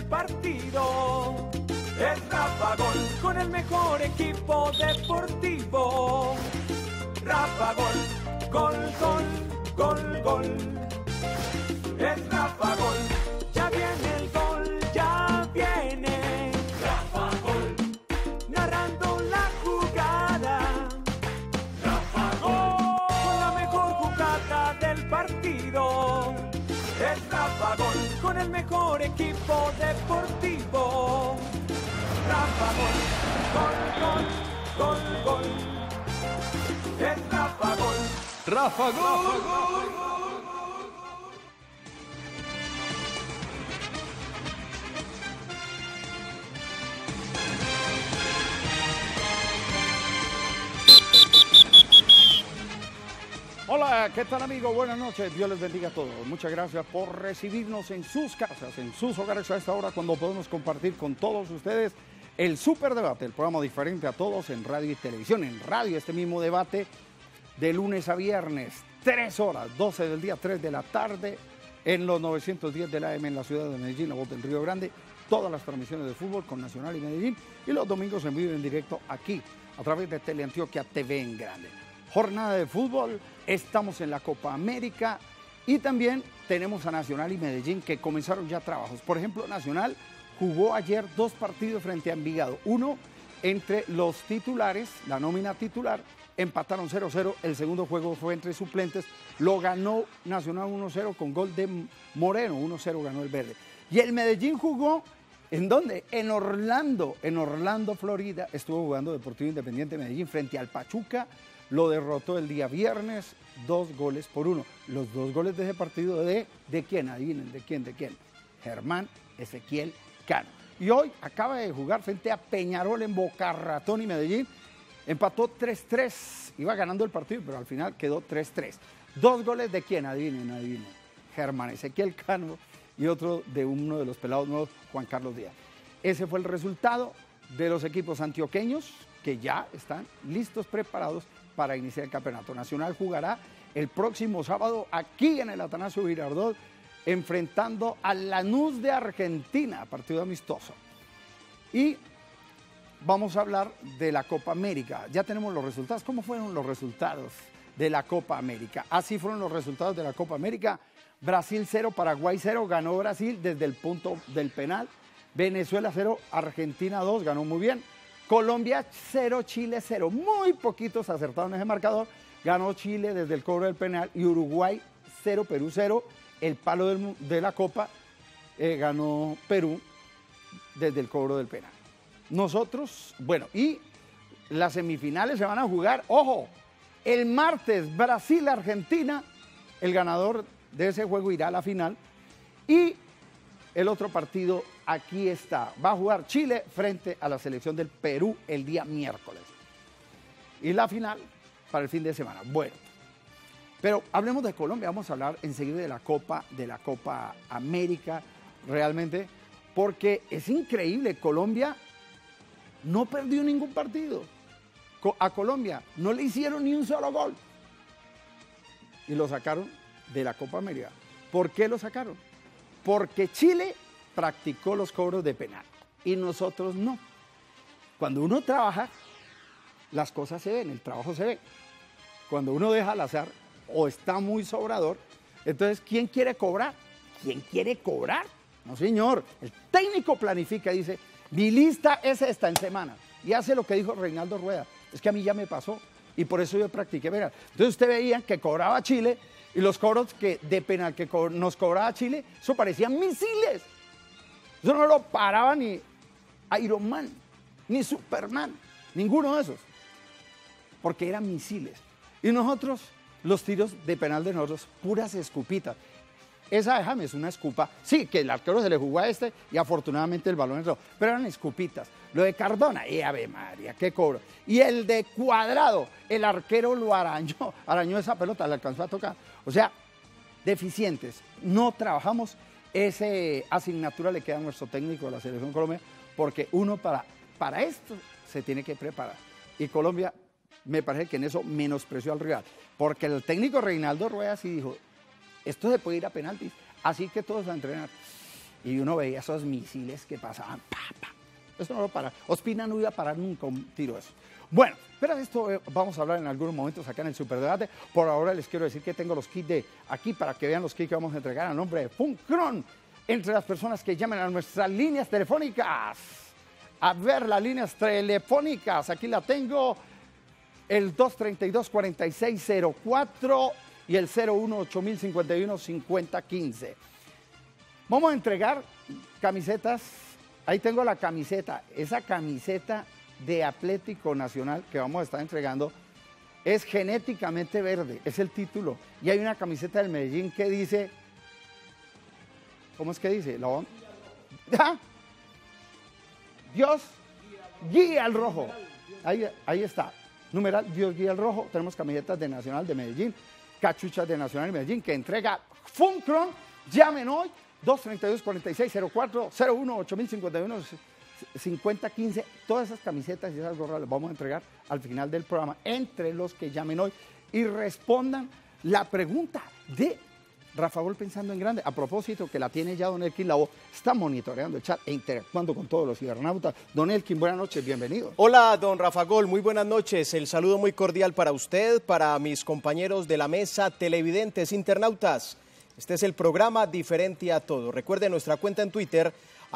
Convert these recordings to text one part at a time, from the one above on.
del partido. Es Rafa Gol con el mejor equipo deportivo. Rafa Gol, gol, gol, gol, gol. Es Rafa Gol, ya viene el gol, ya viene. Rafa Gol, narrando la jugada. Rafa Gol, con la mejor jugada del partido. Es Rafa Gol, con el mejor equipo deportivo. Rafa Gol, gol, gol, gol, gol. Es Rafa Gol. Rafa Gol. Hola, ¿qué tal amigos? Buenas noches, Dios les bendiga a todos. Muchas gracias por recibirnos en sus casas, en sus hogares a esta hora cuando podemos compartir con todos ustedes el Superdebate, el programa diferente a todos en radio y televisión. En radio este mismo debate de lunes a viernes, 3 horas, 12 del día, 3 de la tarde, en los 910 de la AM en la ciudad de Medellín, la voz del Río Grande, todas las transmisiones de fútbol con Nacional y Medellín, y los domingos en vivo en directo aquí, a través de Teleantioquia TV en Grande. Jornada de fútbol, estamos en la Copa América y también tenemos a Nacional y Medellín que comenzaron ya trabajos. Por ejemplo, Nacional jugó ayer 2 partidos frente a Envigado. Uno entre los titulares, la nómina titular, empataron 0-0. El segundo juego fue entre suplentes, lo ganó Nacional 1-0 con gol de Moreno, 1-0 ganó el verde. Y el Medellín jugó, ¿en dónde? En Orlando, Florida, estuvo jugando Deportivo Independiente Medellín frente al Pachuca. Lo derrotó el día viernes, 2-1. Los 2 goles de ese partido ¿de quién? Adivinen, ¿de quién? Germán Ezequiel Cano. Y hoy acaba de jugar frente a Peñarol en Boca Ratón y Medellín. Empató 3-3. Iba ganando el partido, pero al final quedó 3-3. 2 goles de quién? Adivinen. Germán Ezequiel Cano y otro de uno de los pelados nuevos, Juan Carlos Díaz. Ese fue el resultado de los equipos antioqueños que ya están listos, preparados para iniciar el campeonato. Nacional jugará el próximo sábado aquí en el Atanasio Girardot, enfrentando a Lanús de Argentina, partido amistoso. Y vamos a hablar de la Copa América. Ya tenemos los resultados. ¿Cómo fueron los resultados de la Copa América? Así fueron los resultados de la Copa América. Brasil 0, Paraguay 0, ganó Brasil desde el punto del penal. Venezuela 0, Argentina 2, ganó muy bien. Colombia 0, Chile 0. Muy poquitos acertaron ese marcador. Ganó Chile desde el cobro del penal. Y Uruguay 0, Perú 0. El palo de la Copa ganó Perú desde el cobro del penal. Nosotros, bueno, y las semifinales se van a jugar, ojo, el martes Brasil-Argentina. El ganador de ese juego irá a la final. Y el otro partido, aquí está, va a jugar Chile frente a la selección del Perú el día miércoles. Y la final para el fin de semana. Bueno, pero hablemos de Colombia, vamos a hablar enseguida de la Copa América, realmente, porque es increíble, Colombia no perdió ningún partido. A Colombia no le hicieron ni un solo gol. Y lo sacaron de la Copa América. ¿Por qué lo sacaron? Porque Chile practicó los cobros de penal y nosotros no. Cuando uno trabaja, las cosas se ven, el trabajo se ve. Cuando uno deja al azar o está muy sobrador, entonces, ¿quién quiere cobrar? ¿Quién quiere cobrar? No, señor. El técnico planifica y dice, mi lista es esta en semana. Y hace lo que dijo Reinaldo Rueda. Es que a mí ya me pasó y por eso yo practiqué penal. Entonces, usted veía que cobraba Chile y los cobros de penal que nos cobraba Chile, eso parecían misiles. Eso no lo paraba ni Iron Man, ni Superman, ninguno de esos. Porque eran misiles. Y nosotros, los tiros de penal de nosotros, puras escupitas. Esa de James, una escupa. Sí, que el arquero se le jugó a este y afortunadamente el balón entró. Pero eran escupitas. Lo de Cardona, ave María, qué cobro. Y el de Cuadrado, el arquero lo arañó esa pelota, le alcanzó a tocar. O sea, deficientes. No trabajamos. Esa asignatura le queda a nuestro técnico de la Selección Colombia, porque uno para esto se tiene que preparar. Y Colombia, me parece que en eso menospreció al rival. Porque el técnico Reinaldo Rueda sí dijo, esto se puede ir a penaltis, así que todos a entrenar. y uno veía esos misiles que pasaban, pa, pa. Eso no lo para. Ospina no iba a parar nunca un tiro eso. Bueno, pero de esto vamos a hablar en algunos momentos acá en el Superdebate. Por ahora les quiero decir que tengo los kits de aquí para que vean los kits que vamos a entregar a nombre de Funcron. Entre las personas que llamen a nuestras líneas telefónicas. A ver, las líneas telefónicas. Aquí la tengo. El 232-4604 y el 018-051-5015. Vamos a entregar camisetas. Ahí tengo la camiseta. Esa camiseta de Atlético Nacional que vamos a estar entregando es genéticamente verde, es el título. Y hay una camiseta del Medellín que dice, ¿cómo es que dice? ¿Ah? Dios guía al rojo. Ahí está. Numeral Dios guía al rojo. Tenemos camisetas de Nacional de Medellín, cachuchas de Nacional de Medellín que entrega Funcron. Llamen hoy 232-4604, 01-8051-5015. Todas esas camisetas y esas gorras las vamos a entregar al final del programa entre los que llamen hoy y respondan la pregunta de Rafa Gol Pensando en Grande. A propósito, que la tiene ya don Elkin Lavoe, está monitoreando el chat e interactuando con todos los cibernautas. Don Elkin, buenas noches, bienvenido. Hola, don Rafa Gol, muy buenas noches. El saludo muy cordial para usted, para mis compañeros de la mesa, televidentes, internautas. Este es el programa Diferente a Todo. Recuerde nuestra cuenta en Twitter,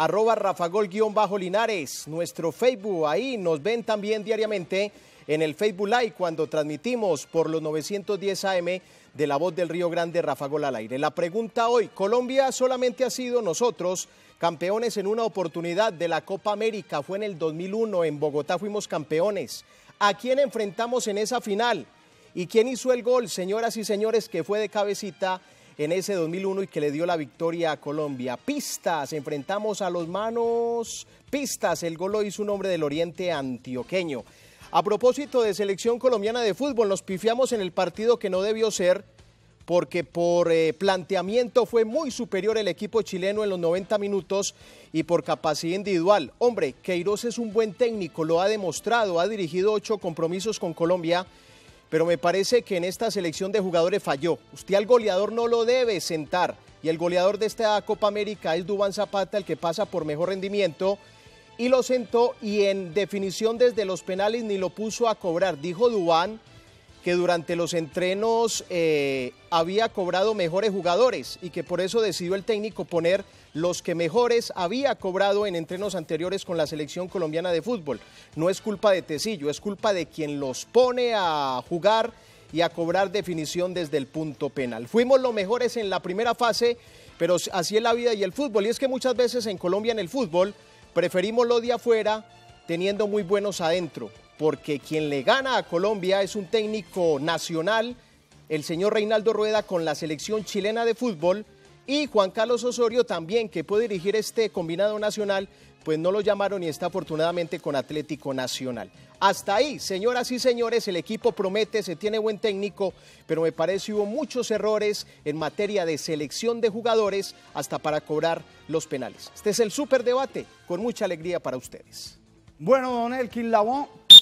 @rafagol_Linares, nuestro Facebook, ahí nos ven también diariamente en el Facebook Live cuando transmitimos por los 910 AM de La Voz del Río Grande, Rafa Gol al aire. La pregunta hoy, Colombia solamente ha sido nosotros campeones en una oportunidad de la Copa América, fue en el 2001, en Bogotá fuimos campeones. ¿A quién enfrentamos en esa final? ¿Y quién hizo el gol, señoras y señores, que fue de cabecita en ese 2001 y que le dio la victoria a Colombia? Pistas, enfrentamos a los manos, pistas, el gol lo hizo un hombre del oriente antioqueño. A propósito de selección colombiana de fútbol, nos pifiamos en el partido que no debió ser, porque por planteamiento fue muy superior el equipo chileno en los 90 minutos y por capacidad individual. Hombre, Queiroz es un buen técnico, lo ha demostrado, ha dirigido 8 compromisos con Colombia, pero me parece que en esta selección de jugadores falló. Usted al goleador no lo debe sentar, y el goleador de esta Copa América es Duván Zapata, el que pasa por mejor rendimiento, y lo sentó, y en definición desde los penales ni lo puso a cobrar. Dijo Duván que durante los entrenos había cobrado mejores jugadores y que por eso decidió el técnico poner los que mejores había cobrado en entrenos anteriores con la selección colombiana de fútbol. No es culpa de Tecillo, es culpa de quien los pone a jugar y a cobrar definición desde el punto penal. Fuimos los mejores en la primera fase, pero así es la vida y el fútbol. Y es que muchas veces en Colombia en el fútbol preferimos lo de afuera teniendo muy buenos adentro, porque quien le gana a Colombia es un técnico nacional, el señor Reinaldo Rueda con la selección chilena de fútbol, y Juan Carlos Osorio también, que puede dirigir este combinado nacional, pues no lo llamaron y está afortunadamente con Atlético Nacional. Hasta ahí, señoras y señores, el equipo promete, se tiene buen técnico, pero me parece hubo muchos errores en materia de selección de jugadores hasta para cobrar los penales. Este es el Superdebate, con mucha alegría para ustedes. Bueno, don Elkin Lavoe,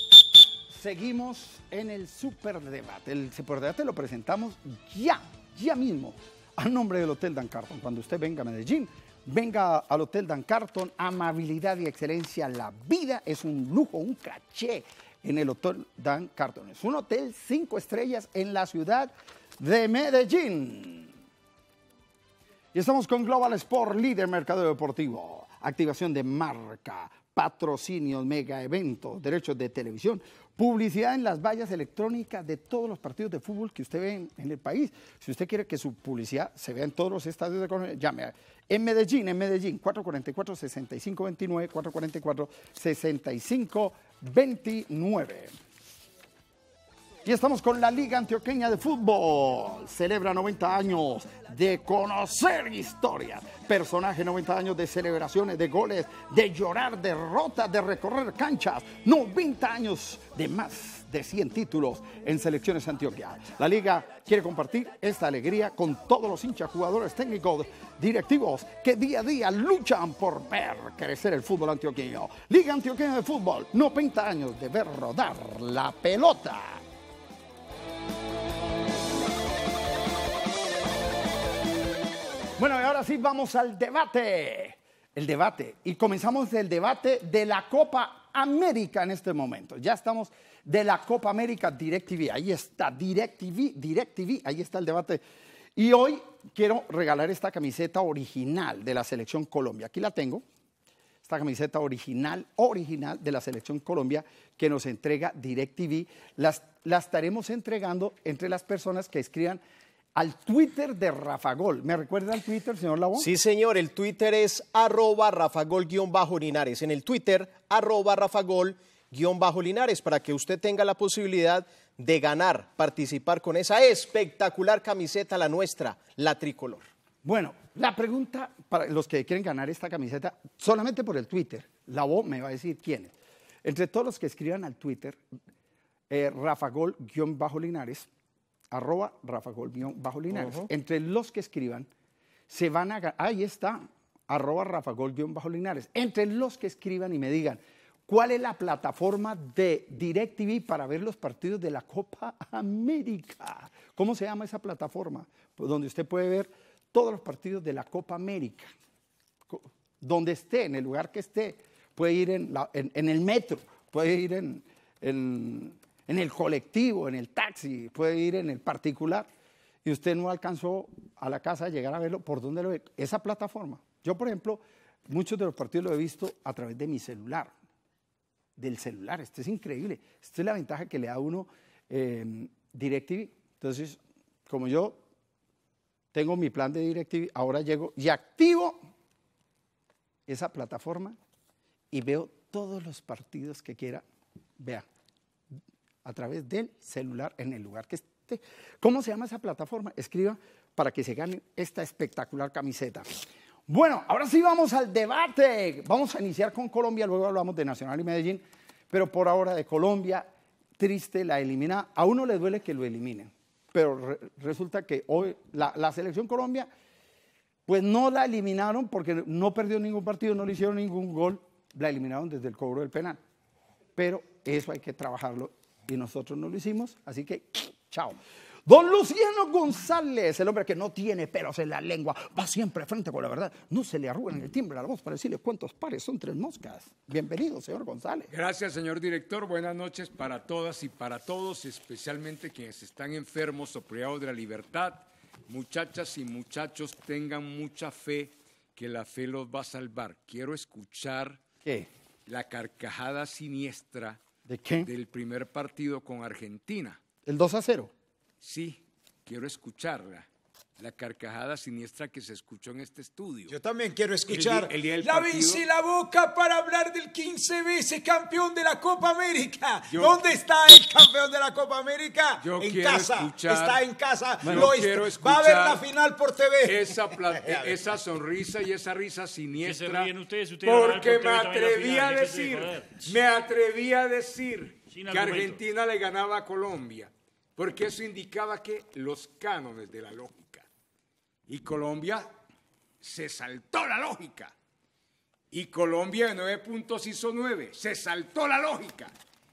seguimos en el Superdebate. El Superdebate lo presentamos ya mismo, a nombre del Hotel Dan Carton. Cuando usted venga a Medellín, venga al Hotel Dan Carton, amabilidad y excelencia. La vida es un lujo, un caché en el Hotel Dan Carton. Es un hotel 5 estrellas en la ciudad de Medellín. Y estamos con Global Sport, líder mercado deportivo, activación de marca, patrocinios, mega eventos, derechos de televisión, publicidad en las vallas electrónicas de todos los partidos de fútbol que usted ve en el país. Si usted quiere que su publicidad se vea en todos los estadios de Colombia, llame en Medellín, 444-6529, 444-6529. Y estamos con la Liga Antioqueña de Fútbol. Celebra 90 años de conocer historias. Personaje, 90 años de celebraciones, de goles, de llorar derrotas, de recorrer canchas. 90 años de más de 100 títulos en selecciones Antioquia. La Liga quiere compartir esta alegría con todos los hinchas, jugadores, técnicos, directivos que día a día luchan por ver crecer el fútbol antioqueño. Liga Antioqueña de Fútbol, 90 años de ver rodar la pelota. Bueno, y ahora sí vamos al debate. el debate. Y comenzamos el debate de la Copa América en este momento. Ya estamos de la Copa América DirecTV. Ahí está, DirecTV, ahí está el debate. Y hoy quiero regalar esta camiseta original de la Selección Colombia. Aquí la tengo. Esta camiseta original de la Selección Colombia que nos entrega DirecTV. La estaremos entregando entre las personas que escriban al Twitter de Rafa Gol. ¿Me recuerda el Twitter, señor Labón? Sí, señor, el Twitter es @RafaGol_Linares. En el Twitter, @RafaGol_Linares, para que usted tenga la posibilidad de ganar, participar con esa espectacular camiseta, la nuestra, la tricolor. Bueno, la pregunta para los que quieren ganar esta camiseta, solamente por el Twitter, la voz me va a decir quiénes. Entre todos los que escriban al Twitter, RafaGol_Linares, @RafaGol_Linares. Entre los que escriban, se van a ganar, ahí está, @RafaGol_Linares. Entre los que escriban y me digan, ¿cuál es la plataforma de DirecTV para ver los partidos de la Copa América? ¿Cómo se llama esa plataforma? Pues donde usted puede ver todos los partidos de la Copa América, donde esté, en el lugar que esté, puede ir en el metro, puede ir en el colectivo, en el taxi, puede ir en el particular, y usted no alcanzó a la casa a llegar a verlo, ¿por dónde lo ve? Esa plataforma. Yo, por ejemplo, muchos de los partidos los he visto a través de mi celular, del celular. Esto es increíble. Esta es la ventaja que le da a uno DirecTV. Entonces, como yo tengo mi plan de DirecTV, ahora llego y activo esa plataforma y veo todos los partidos que quiera, vea, a través del celular en el lugar que esté. ¿Cómo se llama esa plataforma? Escriba para que se gane esta espectacular camiseta. Bueno, ahora sí vamos al debate. Vamos a iniciar con Colombia, luego hablamos de Nacional y Medellín, pero por ahora de Colombia, triste, la elimina. A uno le duele que lo eliminen, pero resulta que hoy la Selección Colombia, pues no la eliminaron porque no perdió ningún partido, no le hicieron ningún gol, la eliminaron desde el cobro del penal. Pero eso hay que trabajarlo y nosotros no lo hicimos, así que chao. Don Luciano González, el hombre que no tiene pelos en la lengua, va siempre frente con la verdad, no se le arruga en el timbre a la voz para decirle cuántos pares son 3 moscas. Bienvenido, señor González. Gracias, señor director. Buenas noches para todas y para todos, especialmente quienes están enfermos o privados de la libertad. Muchachas y muchachos, tengan mucha fe, que la fe los va a salvar. Quiero escuchar ¿Qué? la carcajada siniestra ¿De qué? del primer partido con Argentina. El 2-0. Sí, quiero escucharla. La carcajada siniestra que se escuchó en este estudio. Yo también quiero escuchar. El día del la partido. bici la boca para hablar del 15 veces campeón de la Copa América. ¿Dónde está el campeón de la Copa América? Yo En quiero casa. escuchar. Está en casa. Bueno, quiero va a ver escuchar la final por TV. Esa sonrisa y esa risa siniestra. ¿Qué se ríen ustedes? Ustedes van a ver Porque por me TV también la atreví final, a déjense de decir, joder. me atreví a decir Sin que argumento. Argentina le ganaba a Colombia, porque eso indicaba que los cánones de la lógica. Y Colombia se saltó la lógica. Y Colombia de 9 puntos hizo 9. Se saltó la lógica.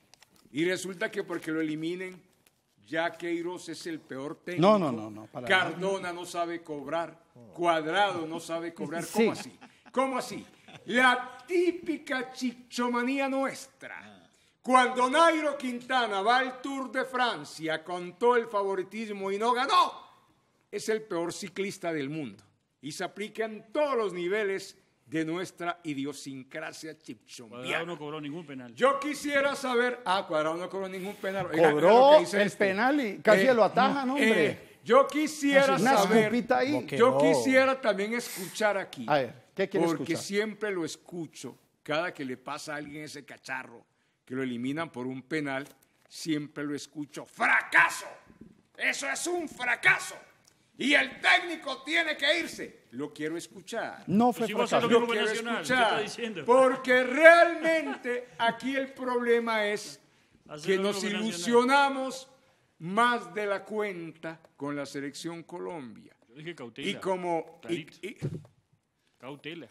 Y resulta que porque lo eliminen, ya Queiroz es el peor técnico. No, para Cardona no sabe cobrar. Cuadrado no sabe cobrar. ¿Cómo Sí. así? ¿Cómo así? La típica chichomanía nuestra. Cuando Nairo Quintana va al Tour de Francia con todo el favoritismo y no ganó, es el peor ciclista del mundo. Y se aplica en todos los niveles de nuestra idiosincrasia Cuadrado chipchombiana. no cobró ningún penal. Yo quisiera saber... Cuadrado no cobró ningún penal. Oiga, lo Cobró que dice el este. penal y casi lo atajan, hombre. Yo quisiera Una saber... escupita ahí. Que Yo no. quisiera también escuchar aquí. A ver, ¿qué quiere Porque escuchar? siempre lo escucho, cada que le pasa a alguien ese cacharro, que lo eliminan por un penal, siempre lo escucho. ¡Fracaso! ¡Eso es un fracaso! Y el técnico tiene que irse. Lo quiero escuchar. No fue Pues si vos fracaso. sos lo mismo Quiero Nacional, ¿qué escuchar. está diciendo? Porque realmente aquí el problema es Hacer que lo nos mismo que Nacional. ilusionamos más de la cuenta con la selección Colombia. Yo dije cautela. Y como... Clarito. Cautela.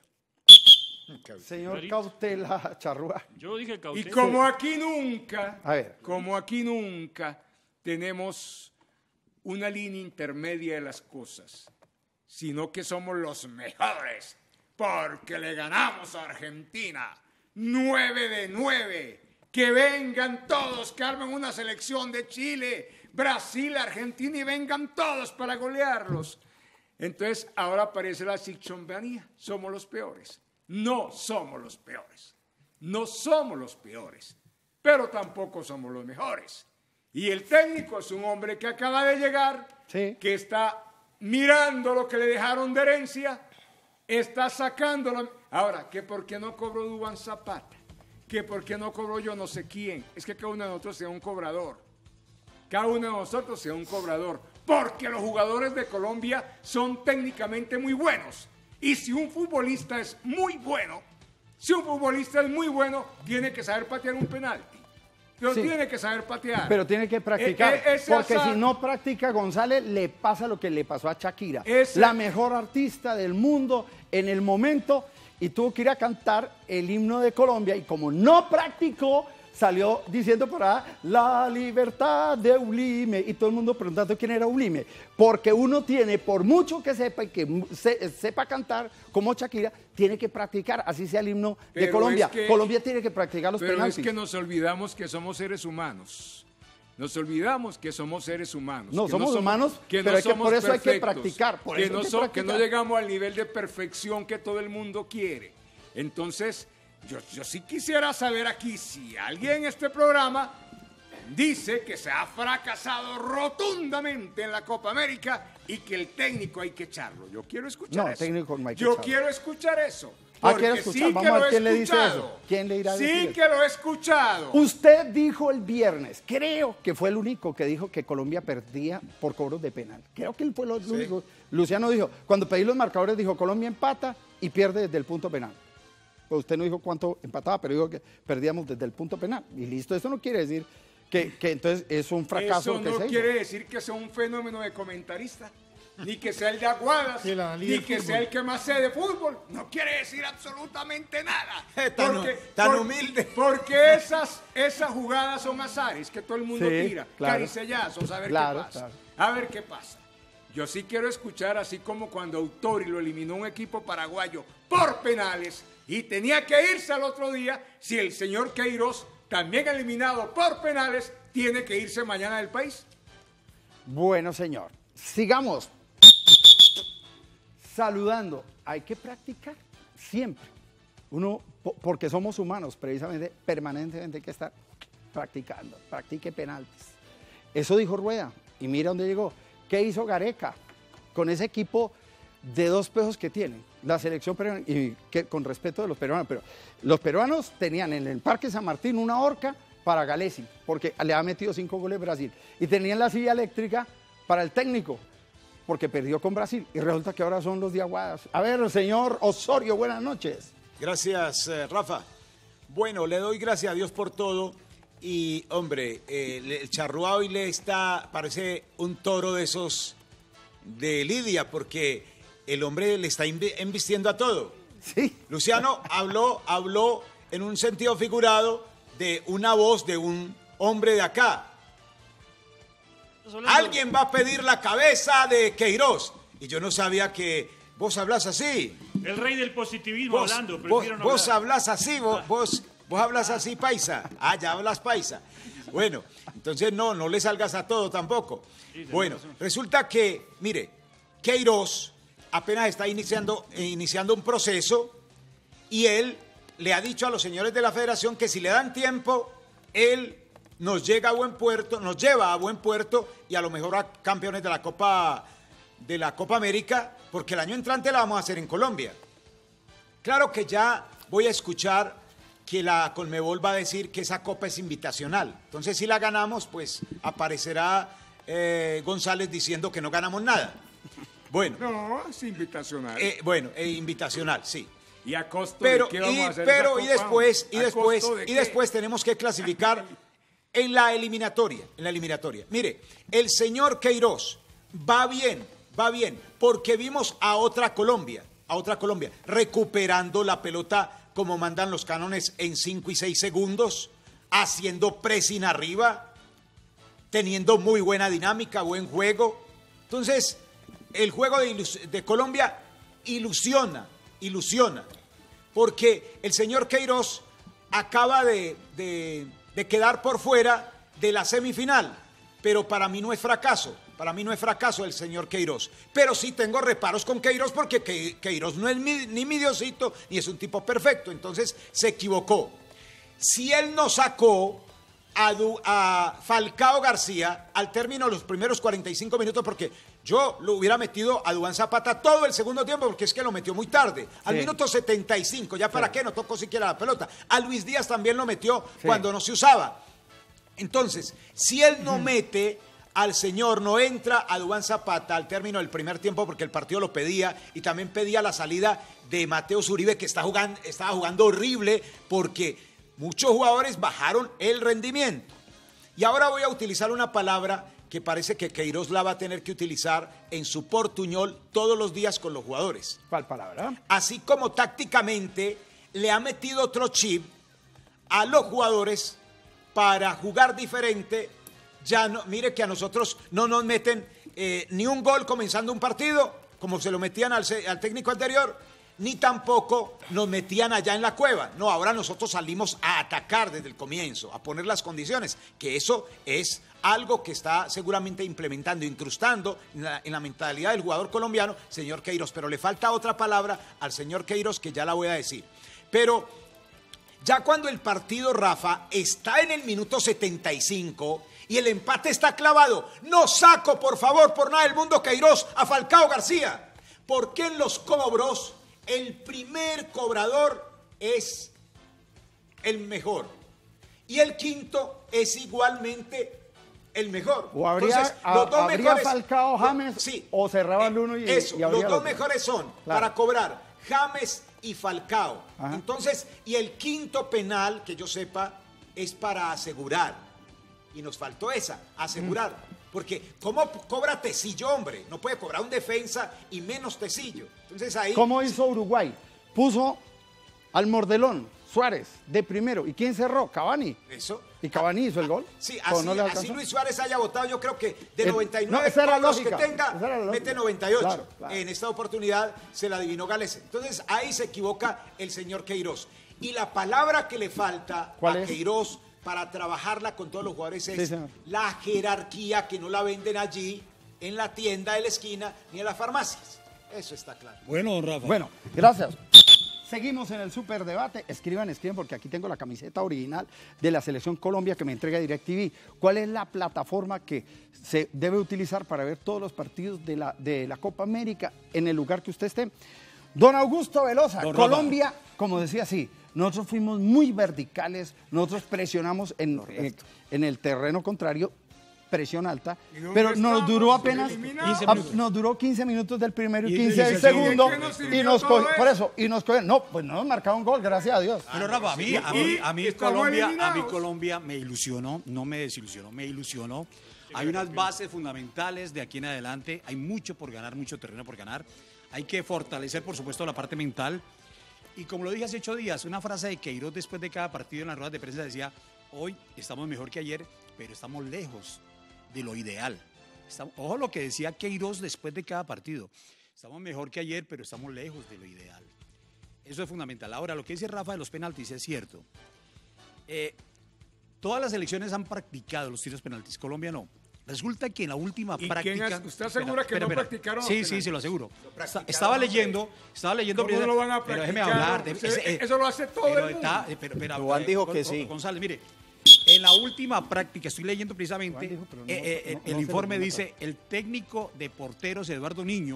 Señor Clarito. Cautela Charrúa. Yo dije cautela. Y como aquí nunca, A ver. como aquí nunca tenemos una línea intermedia de las cosas, sino que somos los mejores, porque le ganamos a Argentina 9 de 9. Que vengan todos, que armen una selección de Chile, Brasil, Argentina y vengan todos para golearlos. Entonces ahora aparece la chichombanía, somos los peores. No somos los peores, no somos los peores, pero tampoco somos los mejores. Y el técnico es un hombre que acaba de llegar, Sí. que está mirando lo que le dejaron de herencia, está sacándolo. Ahora, que por qué no cobró Duván Zapata, que por qué no cobró yo no sé quién, es que cada uno de nosotros sea un cobrador, cada uno de nosotros sea un cobrador, porque los jugadores de Colombia son técnicamente muy buenos, y si un futbolista es muy bueno, tiene que saber patear un penalti, pero Sí. tiene que saber patear. Pero tiene que practicar, Ese porque azar- si no practica González, le pasa lo que le pasó a Shakira, Ese- la mejor artista del mundo en el momento, y tuvo que ir a cantar el himno de Colombia, y como no practicó, salió diciendo por ahí, la libertad de Ulime, y todo el mundo preguntando quién era Ulime, porque uno tiene, por mucho que sepa y que sepa cantar como Shakira, tiene que practicar, así sea el himno de Pero Colombia. es que- Colombia tiene que practicar los Pero penaltis. es que nos olvidamos que somos seres humanos. Nos olvidamos que somos seres humanos. No, que somos humanos, que pero no hay que- por somos eso hay que perfectos, practicar, por que eso no hay que que no practicar. llegamos al nivel de perfección que todo el mundo quiere. Entonces, yo sí quisiera saber aquí si alguien en este programa dice que se ha fracasado rotundamente en la Copa América y que el técnico hay que echarlo. Yo quiero escuchar No, eso. técnico no hay que Yo echarlo. quiero escuchar eso. Ah, ¿quiere Porque escuchar? sí Vamos que a ver lo he quién le dice escuchado. eso. ¿Quién le irá a Sí decir eso? que lo he escuchado. Usted dijo el viernes, creo que fue el único que dijo que Colombia perdía por cobros de penal. Creo que él fue el único. Luciano dijo, cuando pedí los marcadores, dijo Colombia empata y pierde desde el punto penal. Pues usted no dijo cuánto empataba, pero dijo que perdíamos desde el punto penal. Y listo, eso no quiere decir que entonces es un fracaso. Eso lo que no se hizo. quiere decir que sea un fenómeno de comentarista, ni que sea el de Aguadas, Y el analista ni de que fútbol. sea el que más sé de fútbol. No quiere decir absolutamente nada. Tan humilde. Porque esas jugadas son azares que todo el mundo Sí, tira. claro. Caricellazos, a ver Claro, qué pasa. claro. A ver qué pasa. Yo sí quiero escuchar, así como cuando Autori lo eliminó un equipo paraguayo por penales y tenía que irse al otro día, si el señor Queiroz, también eliminado por penales, tiene que irse mañana del país. Bueno, señor, sigamos saludando. Hay que practicar siempre. Uno, porque somos humanos, precisamente, permanentemente hay que estar practicando. Practique penaltis. Eso dijo Rueda. Y mira dónde llegó. ¿Qué hizo Gareca con ese equipo de dos pejos que tienen? La selección peruana, y que, con respeto de los peruanos, pero los peruanos tenían en el Parque San Martín una horca para Galesi, porque le ha metido 5 goles Brasil. Y tenían la silla eléctrica para el técnico, porque perdió con Brasil. Y resulta que ahora son los de Aguadas. A ver, señor Osorio, buenas noches. Gracias, Rafa. Bueno, le doy gracias a Dios por todo. Y, hombre, el Charrúa hoy parece un toro de esos de Lidia, porque el hombre le está embistiendo a todo. Sí. Luciano habló en un sentido figurado de una voz de un hombre de acá. Alguien va a pedir la cabeza de Queiroz. Y yo no sabía que vos hablas así. El rey del positivismo Vos, hablando, vos, prefiero no vos hablar. hablas así, vos hablas así, paisa. Ah, ya hablas paisa. Bueno, entonces no le salgas a todo tampoco. Bueno, resulta que, mire, Queiroz apenas está iniciando un proceso y él le ha dicho a los señores de la federación que si le dan tiempo, él nos lleva a buen puerto y a lo mejor a campeones de la Copa América, porque el año entrante la vamos a hacer en Colombia. Claro que ya voy a escuchar que la Conmebol va a decir que esa copa es invitacional. Entonces, si la ganamos, pues aparecerá González diciendo que no ganamos nada. Bueno, No, es invitacional. invitacional, sí. ¿Y a costo Pero, de qué vamos a hacer pero esa copa? ¿A costo de qué? tenemos que clasificar en la eliminatoria. Mire, el señor Queiroz va bien, porque vimos a otra Colombia, recuperando la pelota como mandan los cánones en 5 y 6 segundos, haciendo pressing arriba, teniendo muy buena dinámica, buen juego. Entonces, el juego de Colombia ilusiona, ilusiona, porque el señor Queiroz acaba de quedar por fuera de la semifinal, pero para mí no es fracaso. Para mí no es fracaso el señor Queiroz. Pero sí tengo reparos con Queiroz porque Queiroz no es ni mi Diosito ni es un tipo perfecto. Entonces se equivocó. Si él no sacó a Falcao García al término de los primeros 45 minutos, porque yo lo hubiera metido a Duván Zapata todo el segundo tiempo, porque es que lo metió muy tarde. Al minuto 75, ya para qué, no tocó siquiera la pelota. A Luis Díaz también lo metió cuando no se usaba. Entonces, si él no mete al señor, no entra a Duván Zapata al término del primer tiempo porque el partido lo pedía y también pedía la salida de Mateo Zuribe, que estaba jugando horrible porque muchos jugadores bajaron el rendimiento. Y ahora voy a utilizar una palabra que parece que Queiroz la va a tener que utilizar en su portuñol todos los días con los jugadores. ¿Cuál palabra? Así como tácticamente le ha metido otro chip a los jugadores para jugar diferente. Ya no, mire que a nosotros no nos meten ni un gol comenzando un partido, como se lo metían al técnico anterior, ni tampoco nos metían allá en la cueva. No, ahora nosotros salimos a atacar desde el comienzo, a poner las condiciones, que eso es algo que está seguramente implementando, incrustando en la mentalidad del jugador colombiano, señor Queiroz. Pero le falta otra palabra al señor Queiroz que ya la voy a decir. Pero ya cuando el partido, Rafa, está en el minuto 75 y el empate está clavado, no saco, por favor, por nada del mundo, Queiroz, a Falcao García. Porque en los cobros, el primer cobrador es el mejor. Y el quinto es igualmente el mejor. O habría, entonces, los dos mejores, Falcao, James, sí, o cerraba el uno y eso, y habría los dos mejores son para cobrar James y Falcao. Ajá. Entonces, y el quinto penal, que yo sepa, es para asegurar. Y nos faltó esa, asegurar. Porque, ¿cómo cobra Tecillo, hombre? No puede cobrar un defensa y menos Tecillo. Entonces ahí... ¿Cómo hizo Uruguay? Puso al Mordelón, Suárez, de primero. ¿Y quién cerró? Cavani. Eso. ¿Y Cavani hizo el gol? Sí, así Luis Suárez haya votado, yo creo que de 99 puntos que tenga, mete 98. Claro. En esta oportunidad se la adivinó Gales. Entonces ahí se equivoca el señor Queiroz. Y la palabra que le falta a Queiroz para trabajarla con todos los jugadores es la jerarquía, que no la venden allí en la tienda de la esquina ni en las farmacias. Eso está claro. Bueno, don Rafa. Bueno, gracias. Seguimos en el superdebate. Escriban, porque aquí tengo la camiseta original de la Selección Colombia que me entrega DirecTV. ¿Cuál es la plataforma que se debe utilizar para ver todos los partidos de la Copa América en el lugar que usted esté? Don Augusto Velosa, don Colombia, Rafa. Como decía, sí, nosotros fuimos muy verticales, nosotros presionamos en el terreno contrario, presión alta, pero nos duró apenas, nos duró 15 minutos del primero y 15 del segundo, y nos cogió, por eso, y nos cogió, no, pues no nos marcaron un gol, gracias a Dios. Pero Rafa, a mí Colombia me ilusionó, no me desilusionó, me ilusionó. Hay unas bases fundamentales de aquí en adelante, hay mucho por ganar, mucho terreno por ganar. Hay que fortalecer, por supuesto, la parte mental. Y como lo dije hace 8 días, una frase de Queiroz después de cada partido en las ruedas de prensa decía: hoy estamos mejor que ayer, pero estamos lejos de lo ideal. Ojo lo que decía Queiroz después de cada partido. Estamos mejor que ayer, pero estamos lejos de lo ideal. Eso es fundamental. Ahora, lo que dice Rafa de los penaltis es cierto. Todas las selecciones han practicado los tiros penaltis, Colombia no. Resulta que en la última práctica... ¿Usted asegura que no practicaron? Sí, se lo aseguro. Estaba leyendo ¿Cómo no lo van a practicar? Pero déjeme hablar. Eso lo hace todo el mundo. Juan dijo que sí. González, mire, en la última práctica, estoy leyendo precisamente, el informe dice, el técnico de porteros Eduardo Niño,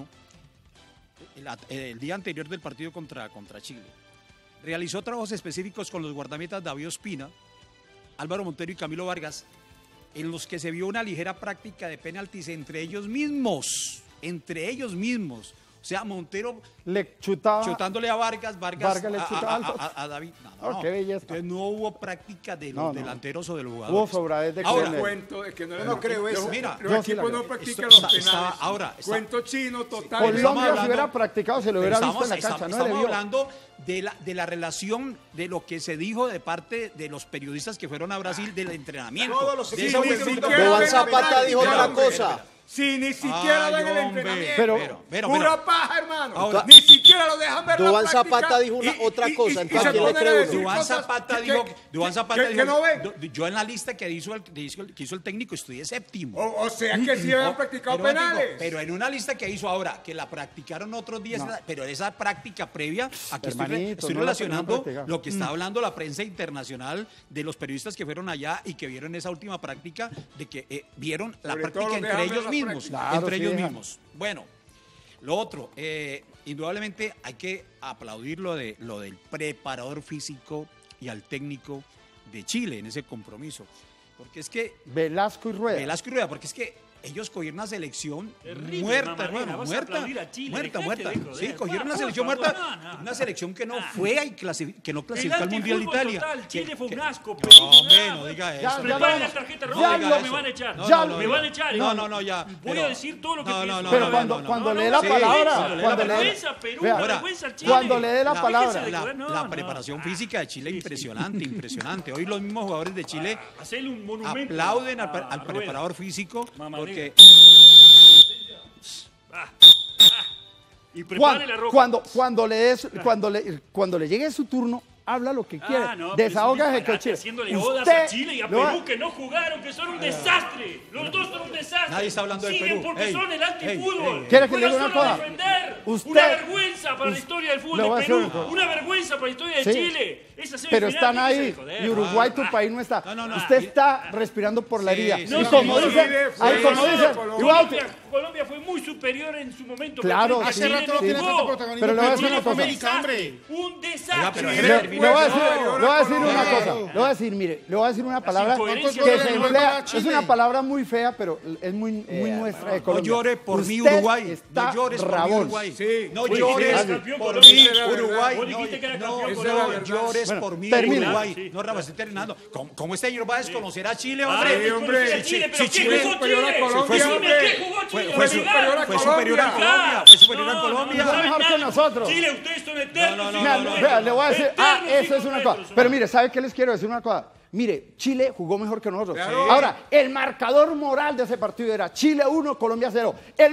el día anterior del partido contra Chile, realizó trabajos específicos con los guardametas David Ospina, Álvaro Montero y Camilo Vargas, en los que se vio una ligera práctica de penaltis entre ellos mismos. O sea, Montero le chutaba, chutándole a Vargas le chutaba a David. No. Qué belleza. Entonces no hubo práctica de los delanteros o de los jugadores. Hubo sobradez de ahora cuento es que no creo eso. Mira, los equipos no practican los penales. Cuento chino total. Colombia si hubiera practicado se lo hubiera visto en la cancha. Estamos hablando de la relación de lo que se dijo de parte de los periodistas que fueron a Brasil del entrenamiento. Duván Zapata dijo otra cosa. Si ni siquiera ven el hombre. entrenamiento. Pero, pura paja, hermano. Ahora, ni siquiera lo dejan ver la Duván práctica. Zapata dijo otra cosa, entonces, se ¿quién le ponen a cree decir uno? Duván cosas Zapata que- dijo, que no ven. yo en la lista que hizo el técnico estudié séptimo. O sea que sí habían practicado Pero, penales. pero en una lista que hizo ahora, que la practicaron otros días, pero esa práctica previa, aquí Hermanito, estoy no la relacionando practicaron. lo que está hablando la prensa internacional de los periodistas que fueron allá y que vieron esa última práctica, de que vieron la Sobre todo práctica los entre dejan ver ellos la mismos. práctica. Claro, Entre sí ellos dejan. mismos. Bueno, lo otro, indudablemente hay que aplaudir lo del preparador físico y al técnico de Chile en ese compromiso. Porque es que Velasco y Rueda. Velasco y Rueda, porque es que ellos cogieron una selección Terrible, muerta, mamadera, hermano, vas a muerta, aplaudir a Chile, muerta, dejate muerta. de joder. Sí, cogieron una Por selección favor, muerta, no. una selección que no fue y que no clasificó al Mundial de Italia. Total, Chile fue un asco. No, hombre, no diga eso. Preparen la tarjeta ya roja, lo- me van a echar. ya Me van a echar. No, ya. Voy pero- a decir todo lo que pienso. Pero cuando lee la Sí, palabra, cuando lee cuando la lee- vergüenza, Perú, vea, la ahora, vergüenza al Chile. cuando le dé la palabra. Déjense de joder, no, La no. preparación física de Chile impresionante, impresionante. Hoy los mismos jugadores de Chile Hacerle un monumento. aplauden al a Rueda. preparador físico Mamadera. porque Y prepare la roja. Cuando le llegue su turno, habla lo que quiere. No, pero Desahógase es un con disparate, Chile. haciéndole odas Usted a Chile y a lo va- Perú que no jugaron, que son un desastre. Los dos son un desastre. Nadie está hablando de Siguen Perú. porque Ey, son el antifútbol. ¿Quiere que le Juegan diga una solo a cosa? defender. Usted- Una vergüenza para la historia del fútbol Le voy a de decir Perú. una cosa. Una vergüenza para la historia de Sí. Chile. Esa Pero semifinal, están déjese ahí de joder. y Uruguay, tu país, no está. No. Usted está respirando por la Sí, herida. sí, y sí, como sí, dicen, sí, ahí sí, como sí, dicen, Colombia. igual, Colombia fue muy superior en su momento. Claro, pero sí, Chile sí. no Tiene jugó. tanto protagonismo, pero le voy a decir Chile una fue un cosa. desastre. Un desastre. pero le voy a decir una cosa. Le voy a decir, mire, le voy a decir una palabra incoherencias que de se la emplea. Chile. Es una palabra muy fea, pero es muy nuestra de no Colombia. llore por mí Usted Uruguay, está no llores por mí rabón. Uruguay, Sí. no Uy, llores sí, campeón por Colombia. mí Esa era Uruguay, Vos dijiste que era campeón no Colombia. llores Bueno, por mí termina. Uruguay, Sí. no Rafa, estoy terminando. ¿Cómo este señor va a desconocer a Chile, Ah, hombre? sí, hombre. conocí a Chile, pero Sí, ¿qué Chile jugó superior a Chile? Colombia, Dime, hombre. ¿qué jugó Chile? Fue Legal. superior a fue superior a Colombia, fue superior a Colombia. Fue mejor que nosotros. Chile, ustedes son eternos. Vea, le voy a decir, eso es una cosa. Pero Pero mire, ¿sabe qué les quiero decir una cosa? Mire, Chile jugó mejor que nosotros. Claro. Ahora, el marcador moral de ese partido era Chile 1, Colombia 0. El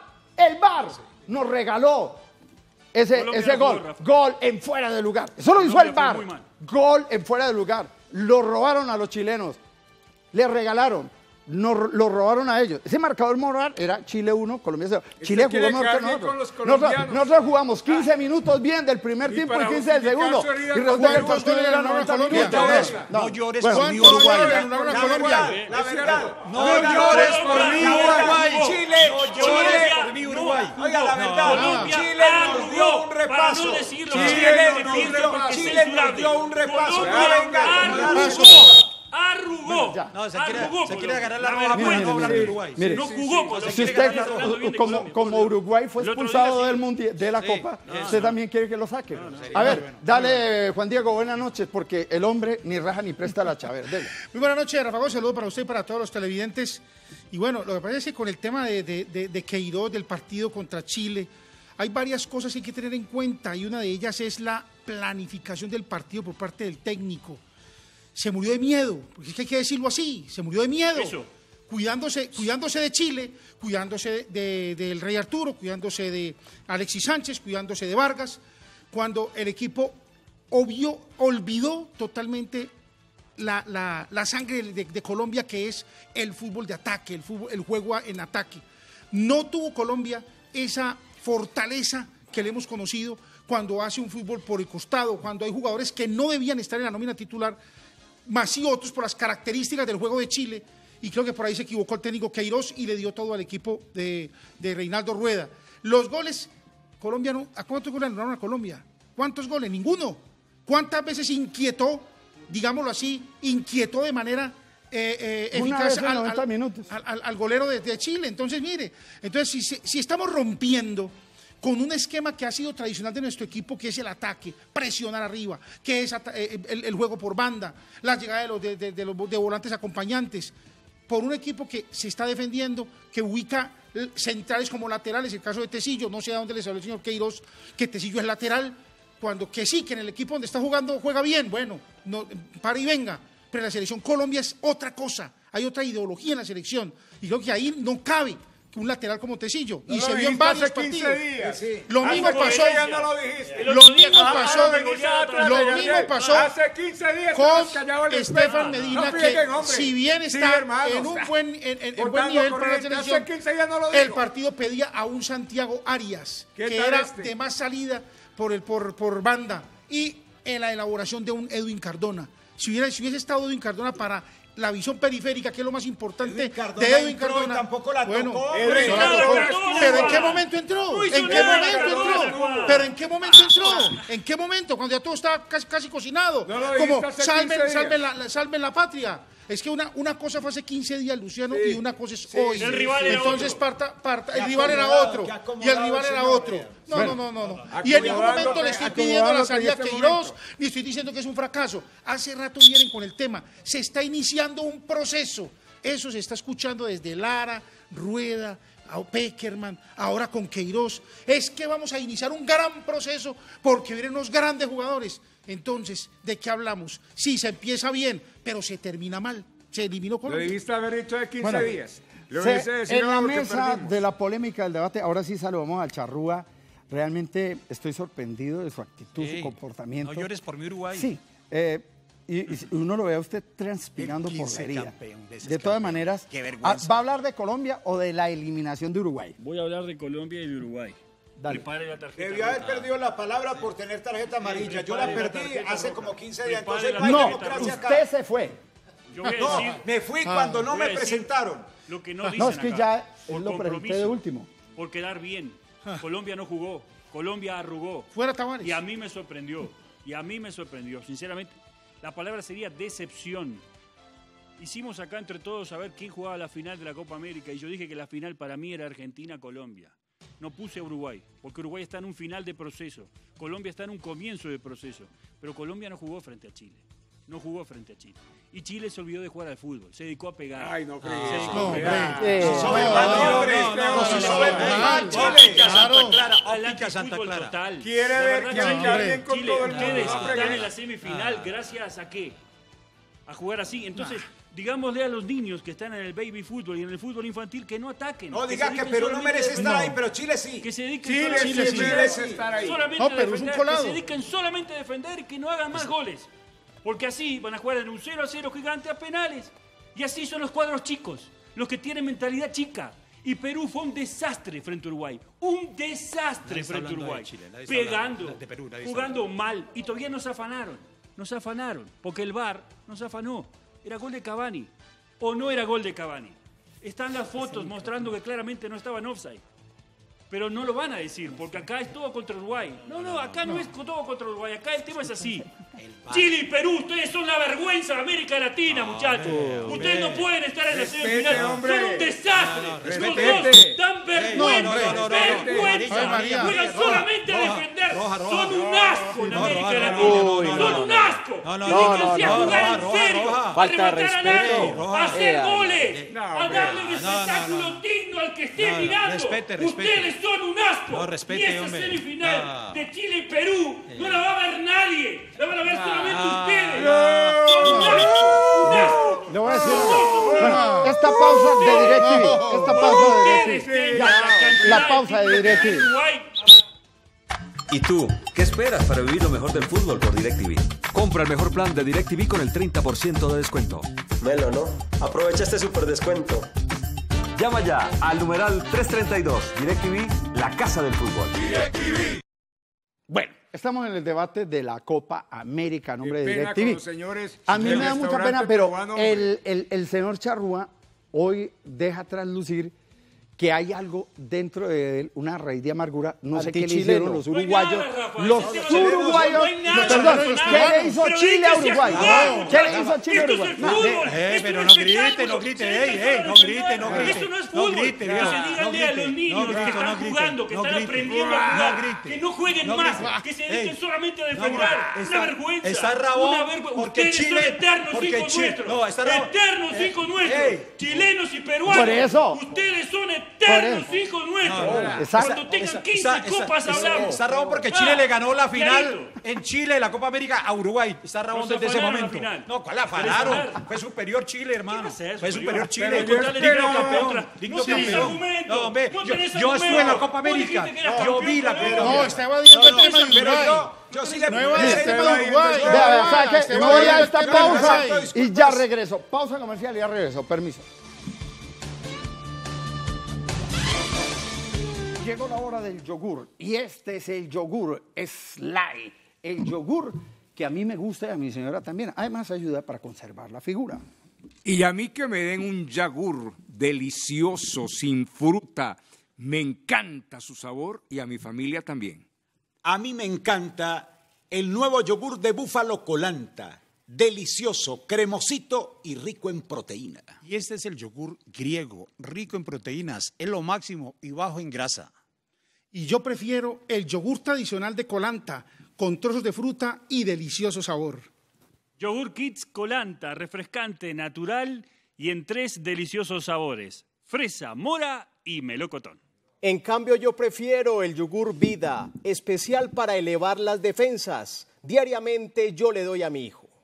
VAR nos regaló ese Colombia gol. jugó, Rafa. Gol en fuera de lugar. Eso lo hizo el Colombia VAR. fue muy mal. Gol en fuera de lugar. Lo robaron a los chilenos. Le regalaron. Lo robaron a ellos. Ese marcador moral era Chile 1, Colombia 0. Chile jugó quiere mejor que quedar bien nosotros. con los colombianos. Nosotros jugamos 15 minutos bien del primer Y tiempo y para 15 del justificar segundo. su herida Y resulta que el con partido Colombia, era no, 90 Colombia. minutos. No llores Bueno, por mí ¿cuánto Uruguay. lloran? La Colombia. verdad, Es la cierto. verdad. No Oiga, llores Colombia, por mí Colombia, Uruguay. Chile, No llores Chile. por mí Uruguay. Oiga, la verdad, Colombia Chile nos dio un para repaso. no decirlo, Chile Chile nos piensa dio- porque es Chile nos censurable. dio un repaso. Colombia Ah, venga, arrugó. Ya. No, se Arrugó, quiere agarrar la Colombia. roja para Mire, no hablar de Uruguay. mire. No jugó Colombia. Si quiere usted, ganar la roja. como Uruguay fue El otro expulsado día sí. del mundial, de la Copa, eso. usted también quiere que lo saque. A ver, dale, Juan Diego, buenas noches, porque el hombre ni raja ni presta la chave. Dele. Muy buenas noches, Rafa Gómez, saludo para usted y para todos los televidentes. Y bueno, lo que pasa es que con el tema de Queiroz, del partido contra Chile, hay varias cosas que hay que tener en cuenta y una de ellas es la planificación del partido por parte del técnico. Se murió de miedo, porque es que hay que decirlo así, se murió de miedo. Eso. Cuidándose de Chile, cuidándose del Rey Arturo, cuidándose de Alexis Sánchez, cuidándose de Vargas, cuando el equipo olvidó totalmente la sangre de Colombia, que es el fútbol de ataque, el juego en ataque. No tuvo Colombia esa fortaleza que le hemos conocido cuando hace un fútbol por el costado, cuando hay jugadores que no debían estar en la nómina titular, más y otros por las características del juego de Chile, y creo que por ahí se equivocó el técnico Queiroz y le dio todo al equipo de Reinaldo Rueda. Los goles, Colombia no, ¿a cuántos goles anularon a Colombia? ¿Cuántos goles? Ninguno. ¿Cuántas veces inquietó, digámoslo así, inquietó de manera eficaz vez en 90 minutos. al golero de Chile? Entonces, mire, si estamos rompiendo con un esquema que ha sido tradicional de nuestro equipo, que es el ataque, presionar arriba, que es el juego por banda, la llegada de los volantes acompañantes, por un equipo que se está defendiendo, que ubica centrales como laterales, el caso de Tecillo, no sé a dónde le salió el señor Queiroz, que Tecillo es lateral, cuando que sí, que en el equipo donde está jugando juega bien, bueno, no, para y venga, pero la selección Colombia es otra cosa, hay otra ideología en la selección, y creo que ahí no cabe un lateral como Tecillo. No y lo se vio en dijiste varios hace 15 partidos. días. Sí. Lo mismo Hace 15 pasó. días no lo dijiste. Lo mismo pasó. Lo mismo pasó Hace 15 días con estabas callado el Estefan espejo. Medina, No que frieguen, hombre. si bien Sí, está hermano, en un está buen nivel botando para la corriente. selección, Hace 15 días no lo el dijo. partido pedía a un Santiago Arias, ¿Qué que tal era este? de más salida por banda, y en la elaboración de un Edwin Cardona. Si hubiese estado Edwin Cardona para la visión periférica, que es lo más importante de Edwin entró y Cardona. tampoco la tocó. No la Edwin tocó. Cardona. Pero ¿en qué momento entró? No hizo ¿En qué nada, momento Cardona. entró? ¿Pero en qué momento entró? ¿En qué momento? Cuando ya todo estaba casi cocinado. No lo dijiste Como hace 15 días. salven la patria. Es que una cosa fue hace 15 días, Luciano, y una cosa es hoy. El rival era Entonces otro. el rival era otro. Y el rival era otro. No. Y en ningún momento le estoy pidiendo la salida a Queiroz, ni estoy diciendo que es un fracaso. Hace rato vienen con el tema. Se está iniciando un proceso. Eso se está escuchando desde Lara, Rueda, a Peckerman, ahora con Queiroz. Es que vamos a iniciar un gran proceso porque vienen unos grandes jugadores. Entonces, ¿de qué hablamos? Sí, se empieza bien, pero se termina mal. Se eliminó Lo Colombia. debiste haber dicho de 15 Bueno, días. Lo hubiese decir en la porque mesa perdimos. de la polémica del debate, ahora sí saludamos al Charrúa. Realmente estoy sorprendido de su actitud, Sí. su comportamiento. No llores por mi Uruguay. Sí, y uno lo ve a usted transpirando El por 15 la herida. campeón, veces De todas campeón. maneras, Qué vergüenza. ¿va a hablar de Colombia o de la eliminación de Uruguay? Voy a hablar de Colombia y de Uruguay. Dale. Prepare la tarjeta. Debió haber perdido la palabra por tener tarjeta amarilla. Yo la prepare la perdí tarjeta hace roja. como 15 días. Prepare Entonces la no hay No, democracia acá. usted se fue. Yo voy a No, decir me fui cuando no voy a me decir presentaron. lo que no dicen No, es que acá. ya Por él lo presenté compromiso, de último. Por quedar bien. Colombia no jugó. Colombia arrugó. Fuera Tavares. Y a mí me sorprendió. Sinceramente, la palabra sería decepción. Hicimos acá entre todos a ver quién jugaba la final de la Copa América y yo dije que la final para mí era Argentina-Colombia. No puse a Uruguay, porque Uruguay está en un final de proceso. Colombia está en un comienzo de proceso. Pero Colombia no jugó frente a Chile. No jugó frente a Chile. Y Chile se olvidó de jugar al fútbol. Se dedicó a pegar. Ay, no creí Se eso. dedicó a pegar. Adelante, Santa fútbol Clara. total. Quiere La ver verdad que hay Chile, alguien con Chile, todo el mundo. ustedes Va a están fregar. en la semifinal gracias a qué? A jugar así. Entonces, digámosle a los niños que están en el baby fútbol y en el fútbol infantil que no ataquen. No, se diga que dediquen Perú no solamente merece a estar defender. ahí, pero Chile sí. Que se dediquen Chile solamente sí a merece defender. estar ahí. Solamente No, a Perú es un defender, colado. que se dediquen solamente a defender y que no hagan más goles. Porque así van a jugar en un 0-0 gigante a penales. Y así son los cuadros chicos, los que tienen mentalidad chica. Y Perú fue un desastre frente a Uruguay. Un desastre Nadie está frente a hablando de Uruguay. Chile, nadie está Pegando, hablando de Perú, nadie está jugando mal. Y todavía nos afanaron. Nos afanaron. Porque el VAR nos afanó. Era gol de Cavani. ¿O no era gol de Cavani? Están las fotos mostrando que claramente no estaba en offside. Pero no lo van a decir, porque acá es todo contra Uruguay. No, acá no es todo contra Uruguay. Acá el tema es así. Chile y Perú, ustedes son la vergüenza de América Latina, muchachos. Ustedes no pueden estar en la semifinal. hombre. Son un desastre. Los respete. dos dan vergüenza. no, Vergüenza. Ay, María. Juegan solamente a defender. roja. Son un asco en No, América roja, Latina. roja, Son un asco. No, Dedíquense a no, jugar en roja, serio. roja. A Falta de rematar al respeto. arco, a hacer goles. No, A hombre. darle un espectáculo digno al que esté No, mirando. respete. Ustedes son un asco. No, respete, y esa hombre. semifinal de Chile y Perú no la va a ver nadie. La van a ver solamente ustedes. No. Son un asco. Un asco. Le voy a decir algo. Bueno, esta pausa de DirecTV. Esta pausa de Ustedes DirecTV. tengan la cantidad La pausa de títulos que DirecTV. tiene Uruguay. ¿Y tú? ¿Qué esperas para vivir lo mejor del fútbol por DirecTV? Compra el mejor plan de DirecTV con el 30% de descuento. Melo, ¿no? Aprovecha este super descuento. Llama ya al numeral 332. DirecTV, la casa del fútbol. Bueno, estamos en el debate de la Copa América a nombre de Qué pena con DirecTV. los señores A mí del me da mucha restaurante pena, pero peruano, hombre. el señor Charrúa hoy deja traslucir que hay algo dentro de él, una raíz de amargura. No sé qué le Antichileno. hicieron los No hay uruguayos. nada, Rafa. Los Ese tema uruguayos. no hay nada, Perdón, no hay ¿qué nada. le hizo Pero Chile a dedíquense a Uruguay? jugar, ¿Qué le hizo Chile a Esto es Uruguay? el No, fútbol. Esto pero es no un grite, espectáculo. no grite, Se dedican ey, solo a no grite, defender. no grite. Esto no es No fútbol. grite, Que viejo, se no díganle a los grite, niños no que grite, están no grite, jugando, que no están grite, aprendiendo a no jugar, grite, que no jueguen no más, grite. que se dediquen Ey, solamente a no defender. grite. Una vergüenza. Está Rabón, Una vergüenza. porque Ustedes son Chile- eternos porque hijos Chile- nuestros. no, está Rabón. Eternos hijos nuestros. Ey. Chilenos y peruanos. Por eso. Ustedes son eternos eternos hijos nuestros. Cuando tengan 15 copas hablamos. Está Rabón porque Chile le ganó la final en Chile, la Copa América, a Uruguay. Está Rabón desde ese momento. No, ¿cuál la afanaron? Fue superior Chile, hermano. Fue superior Chile. No tenés argumento. No, hombre, yo estuve en la Copa América. Yo vi la Copa América. No, estaba viendo el tema de Uruguay. Yo sí le No iba a decir el tema de Uruguay. Me voy a esta pausa y ya regreso. Pausa comercial y ya regreso. Permiso. Llegó la hora del yogur y este es el yogur Slide. El yogur que a mí me gusta y a mi señora también. Además ayuda para conservar la figura. Y a mí que me den un yogur delicioso, sin fruta. Me encanta su sabor y a mi familia también. A mí me encanta el nuevo yogur de Búfalo Colanta. Delicioso, cremosito y rico en proteína. Y este es el yogur griego, rico en proteínas, es lo máximo y bajo en grasa. Y yo prefiero el yogur tradicional de Colanta, con trozos de fruta y delicioso sabor. Yogur Kids Colanta, refrescante, natural y en 3 deliciosos sabores: fresa, mora y melocotón. En cambio, yo prefiero el yogur Vida, especial para elevar las defensas. Diariamente yo le doy a mi hijo.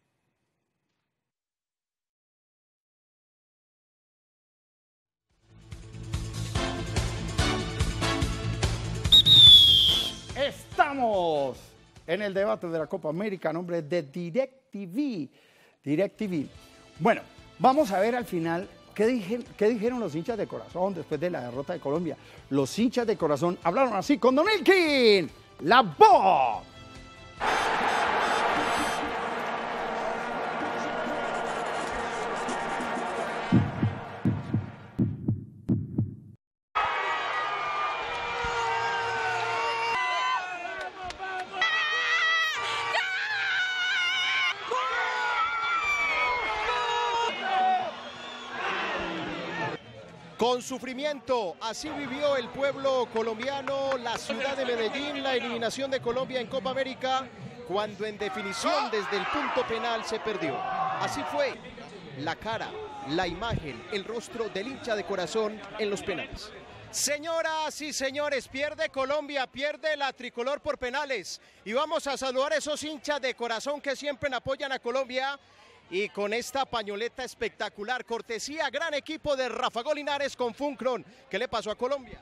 Estamos en el debate de la Copa América a nombre de DirecTV. Bueno, vamos a ver al final qué dijeron los hinchas de corazón después de la derrota de Colombia. Los hinchas de corazón hablaron así con Don Elkin, la voz. Con sufrimiento, así vivió el pueblo colombiano, la ciudad de Medellín, la eliminación de Colombia en Copa América, cuando en definición desde el punto penal se perdió. Así fue la cara, la imagen, el rostro del hincha de corazón en los penales. Señoras y señores, pierde Colombia, pierde la tricolor por penales. Y vamos a saludar a esos hinchas de corazón que siempre apoyan a Colombia. Y con esta pañoleta espectacular, cortesía, gran equipo de Rafa Gol Linares con Funcron. ¿Qué le pasó a Colombia?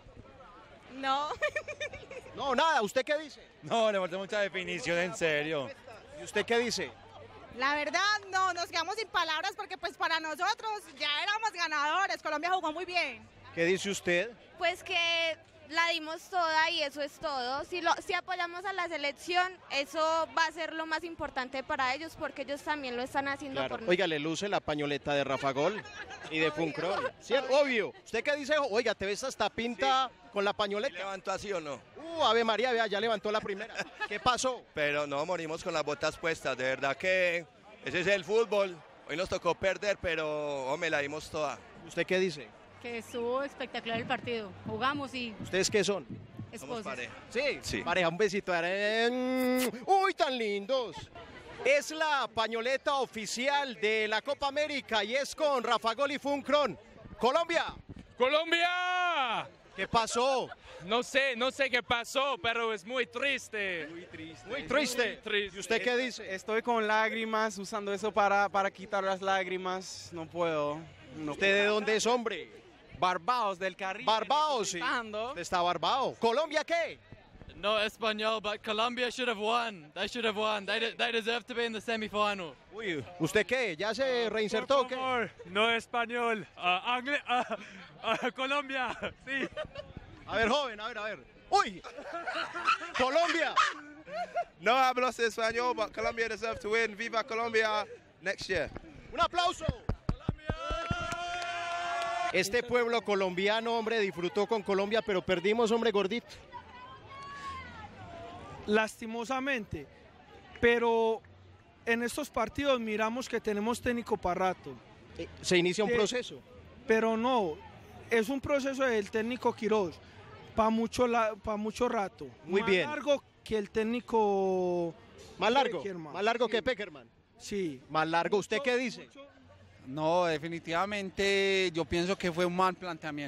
No. No, nada. ¿Usted qué dice? No, le falta mucha definición, en serio. ¿Y usted qué dice? La verdad, no, nos quedamos sin palabras porque pues para nosotros ya éramos ganadores. Colombia jugó muy bien. ¿Qué dice usted? Pues que la dimos toda y eso es todo. Si apoyamos a la selección, eso va a ser lo más importante para ellos porque ellos también lo están haciendo por nosotros. Oiga, le luce la pañoleta de Rafa Gol y de Funcron. Sí, obvio. ¿Usted qué dice? Oiga, te ves hasta pinta con la pañoleta. ¿Levantó así o no? Ave María, vea, ya levantó la primera. ¿Qué pasó? Pero no, morimos con las botas puestas. De verdad que ese es el fútbol. Hoy nos tocó perder, pero hombre, la dimos toda. ¿Usted qué dice? Que estuvo espectacular el partido. Jugamos y... ¿Ustedes qué son? Esposos. Somos pareja. Sí, pareja, un besito. ¡Uy, tan lindos! Es la pañoleta oficial de la Copa América y es con Rafa Gol y Funcron. ¡Colombia! ¡Colombia! ¿Qué pasó? No sé qué pasó, pero es muy triste. Muy triste. ¿Y usted qué dice? Estoy con lágrimas, usando eso para quitar las lágrimas. No puedo. ¿Usted de dónde es, hombre? Barbados del Caribe. Barbados, sí. Usted está barbado. ¿Colombia qué? No español, but Colombia should have won. They should have won. They deserve to be in the semifinal. Uy, ¿usted qué? ¿Ya se reinsertó o qué? No español. Colombia, sí. A ver, joven, a ver. ¡Uy! ¡Colombia! No hablo español, but Colombia deserve to win. Viva Colombia next year. ¡Un aplauso! Este pueblo colombiano, hombre, disfrutó con Colombia, pero perdimos, hombre, gordito. Lastimosamente, pero en estos partidos miramos que tenemos técnico para rato. Se inicia un proceso. Pero no, es un proceso del técnico Quirós, para mucho rato. Muy bien. Más largo que el técnico... ¿Más largo? Peckerman. ¿Más largo que Peckerman? Sí. Más largo. ¿Usted qué dice? No, definitivamente yo pienso que fue un mal planteamiento.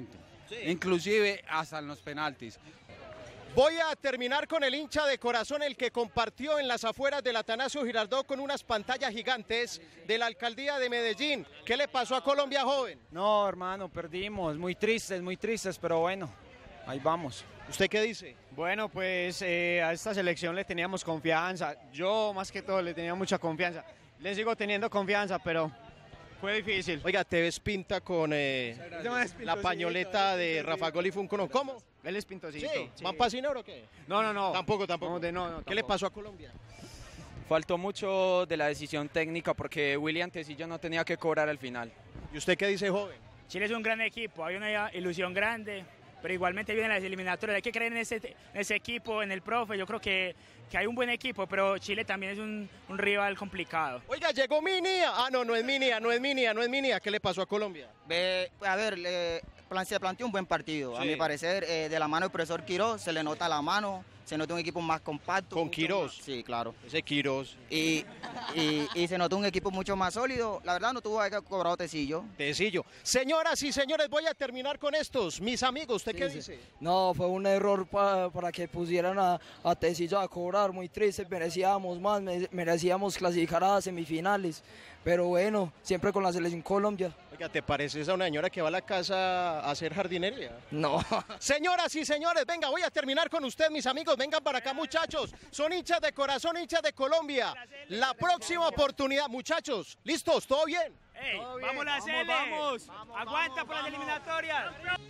inclusive hasta en los penaltis. Voy a terminar con el hincha de corazón, el que compartió en las afueras del Atanasio Girardot con unas pantallas gigantes de la alcaldía de Medellín. ¿Qué le pasó a Colombia, joven? No, hermano, perdimos, muy tristes, pero bueno, ahí vamos. ¿Usted qué dice? Bueno, pues a esta selección le teníamos confianza, yo más que todo le tenía mucha confianza, le sigo teniendo confianza, pero fue difícil. Oiga, te ves pinta con la pañoleta de Rafa Gol y Funko, ¿cómo? Él es pintosito. Sí. ¿Van para Cineur o qué? No. Tampoco. No, ¿Qué le pasó a Colombia? Faltó mucho de la decisión técnica porque William Tecillo no tenía que cobrar al final. ¿Y usted qué dice, joven? Chile es un gran equipo, hay una ilusión grande, pero igualmente vienen las eliminatorias. Hay que creer en ese equipo, en el profe. Yo creo que hay un buen equipo, pero Chile también es un rival complicado. Oiga, llegó Minia. No es Minia. ¿Qué le pasó a Colombia? A ver, se planteó un buen partido. Sí. A mi parecer, de la mano del profesor Quirós, se le nota la mano, se nota un equipo más compacto. ¿Con Quirós? Sí, claro. Ese Quirós. Y se notó un equipo mucho más sólido. La verdad no tuvo que cobrar Tecillo. Señoras y señores, voy a terminar con estos. Mis amigos, ¿usted qué dice? No, fue un error para que pusieran a Tecillo a cobrar. Muy triste, merecíamos más, merecíamos clasificar a semifinales. Pero bueno, siempre con la selección Colombia. Oiga, ¿te pareces a una señora que va a la casa a hacer jardinería? No. Señoras y señores, venga, voy a terminar con usted, mis amigos. Vengan para acá, muchachos. Son hinchas de corazón, hinchas de Colombia. La próxima oportunidad, muchachos. ¿Listos? ¿Todo bien? ¡Vamos a hacerle! ¡Vamos! ¡Aguanta por las eliminatorias!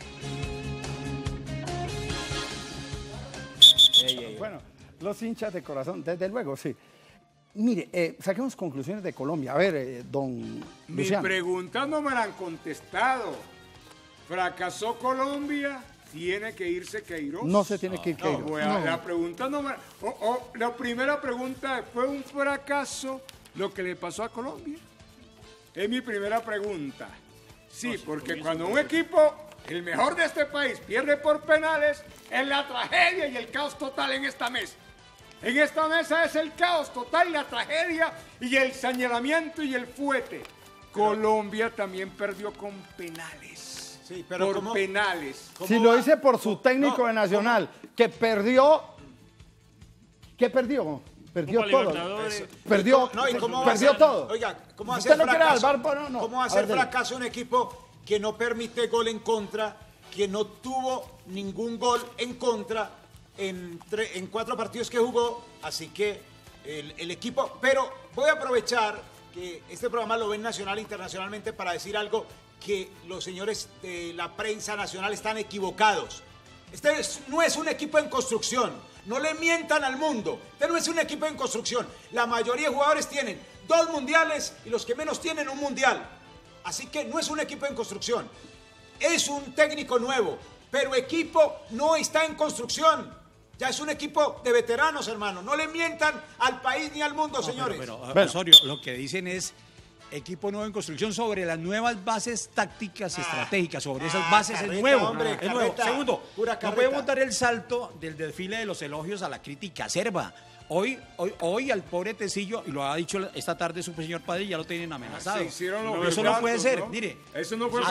Bueno, los hinchas de corazón, desde luego, sí. Mire, saquemos conclusiones de Colombia. A ver, don Luciano. Mi pregunta no me la han contestado. ¿Fracasó Colombia? ¿Tiene que irse Queiroz? No se tiene que ir Queiroz. La pregunta no me... la primera pregunta, ¿fue un fracaso lo que le pasó a Colombia? Es mi primera pregunta. Sí, porque cuando un equipo, el mejor de este país, pierde por penales, es la tragedia y el caos total en esta mesa. En esta mesa es el caos total, la tragedia y el señalamiento y el fuete. Colombia también perdió con penales. Sí, pero por penales. Si lo dice por su técnico de Nacional, que perdió. ¿Qué perdió? Perdió todo. Perdió todo. Oiga, ¿cómo hace ¿Usted no quiere al VAR? No. ¿Cómo hace fracaso un equipo que no permite gol en contra, que no tuvo ningún gol en contra en 4 partidos que jugó? Así que el equipo... Pero voy a aprovechar que este programa lo ven nacional e internacionalmente para decir algo, que los señores de la prensa nacional están equivocados. Este no es un equipo en construcción. No le mientan al mundo. Este no es un equipo en construcción. La mayoría de jugadores tienen 2 mundiales y los que menos tienen un mundial. Así que no es un equipo en construcción. Es un técnico nuevo, pero equipo no está en construcción. Ya es un equipo de veteranos, hermano. No le mientan al país ni al mundo, señores. Pero, Osorio, lo que dicen es equipo nuevo en construcción sobre las nuevas bases tácticas y estratégicas. Sobre esas bases carreta, es nuevo. Hombre, es nuevo. Segundo, no podemos dar el salto del desfile de los elogios a la crítica acerba. Hoy al pobre Tecillo, y lo ha dicho esta tarde su señor padre, ya lo tienen amenazado. Eso no puede ser. Mire, eso no fue a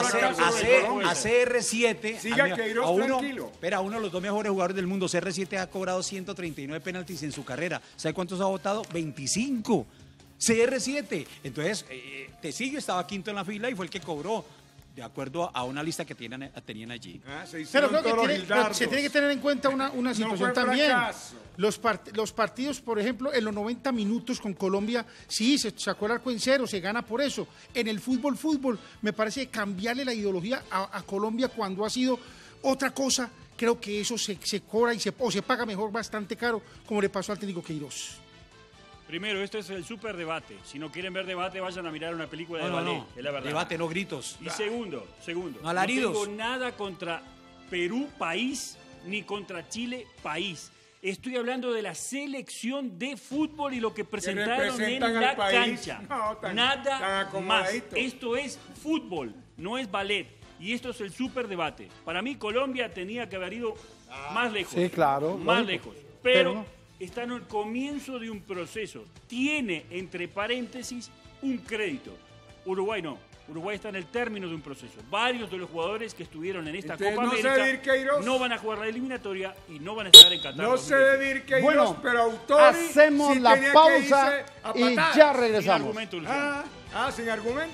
CR7, siga Queiroz tranquilo. Espera, uno de los 2 mejores jugadores del mundo, CR7 ha cobrado 139 penaltis en su carrera. ¿Sabe cuántos ha votado? 25. CR7. Entonces, Tecillo estaba quinto en la fila y fue el que cobró, de acuerdo a una lista que tenían allí. Pero creo que se tiene que tener en cuenta una situación también. Los partidos, por ejemplo, en los 90 minutos con Colombia, sí, se sacó el arco en cero, se gana por eso. En el fútbol, me parece que cambiarle la ideología a Colombia cuando ha sido otra cosa, creo que eso se cobra o se paga mejor bastante caro, como le pasó al técnico Queiroz. Primero, esto es el súper debate. Si no quieren ver debate, vayan a mirar una película de ballet. Es la verdad. Debate, no gritos. Y segundo, no alaridos. No tengo nada contra Perú, país, ni contra Chile, país. Estoy hablando de la selección de fútbol y lo que presentaron en la cancha. Nada más. Esto es fútbol, no es ballet. Y esto es el súper debate. Para mí, Colombia tenía que haber ido más lejos. Sí, claro. Más lejos. Pero está en el comienzo de un proceso. Tiene, entre paréntesis, un crédito. Uruguay no. Uruguay está en el término de un proceso. Varios de los jugadores que estuvieron en esta Entonces, Copa no se América debe ir Queiroz. no van a jugar la eliminatoria y no van a estar en Qatar. No se debe ir Queiroz, Bueno, pero Autori hacemos sí la tenía que pausa irse a y patadas. ya regresamos. Sin argumento, Luciano. Sin argumento.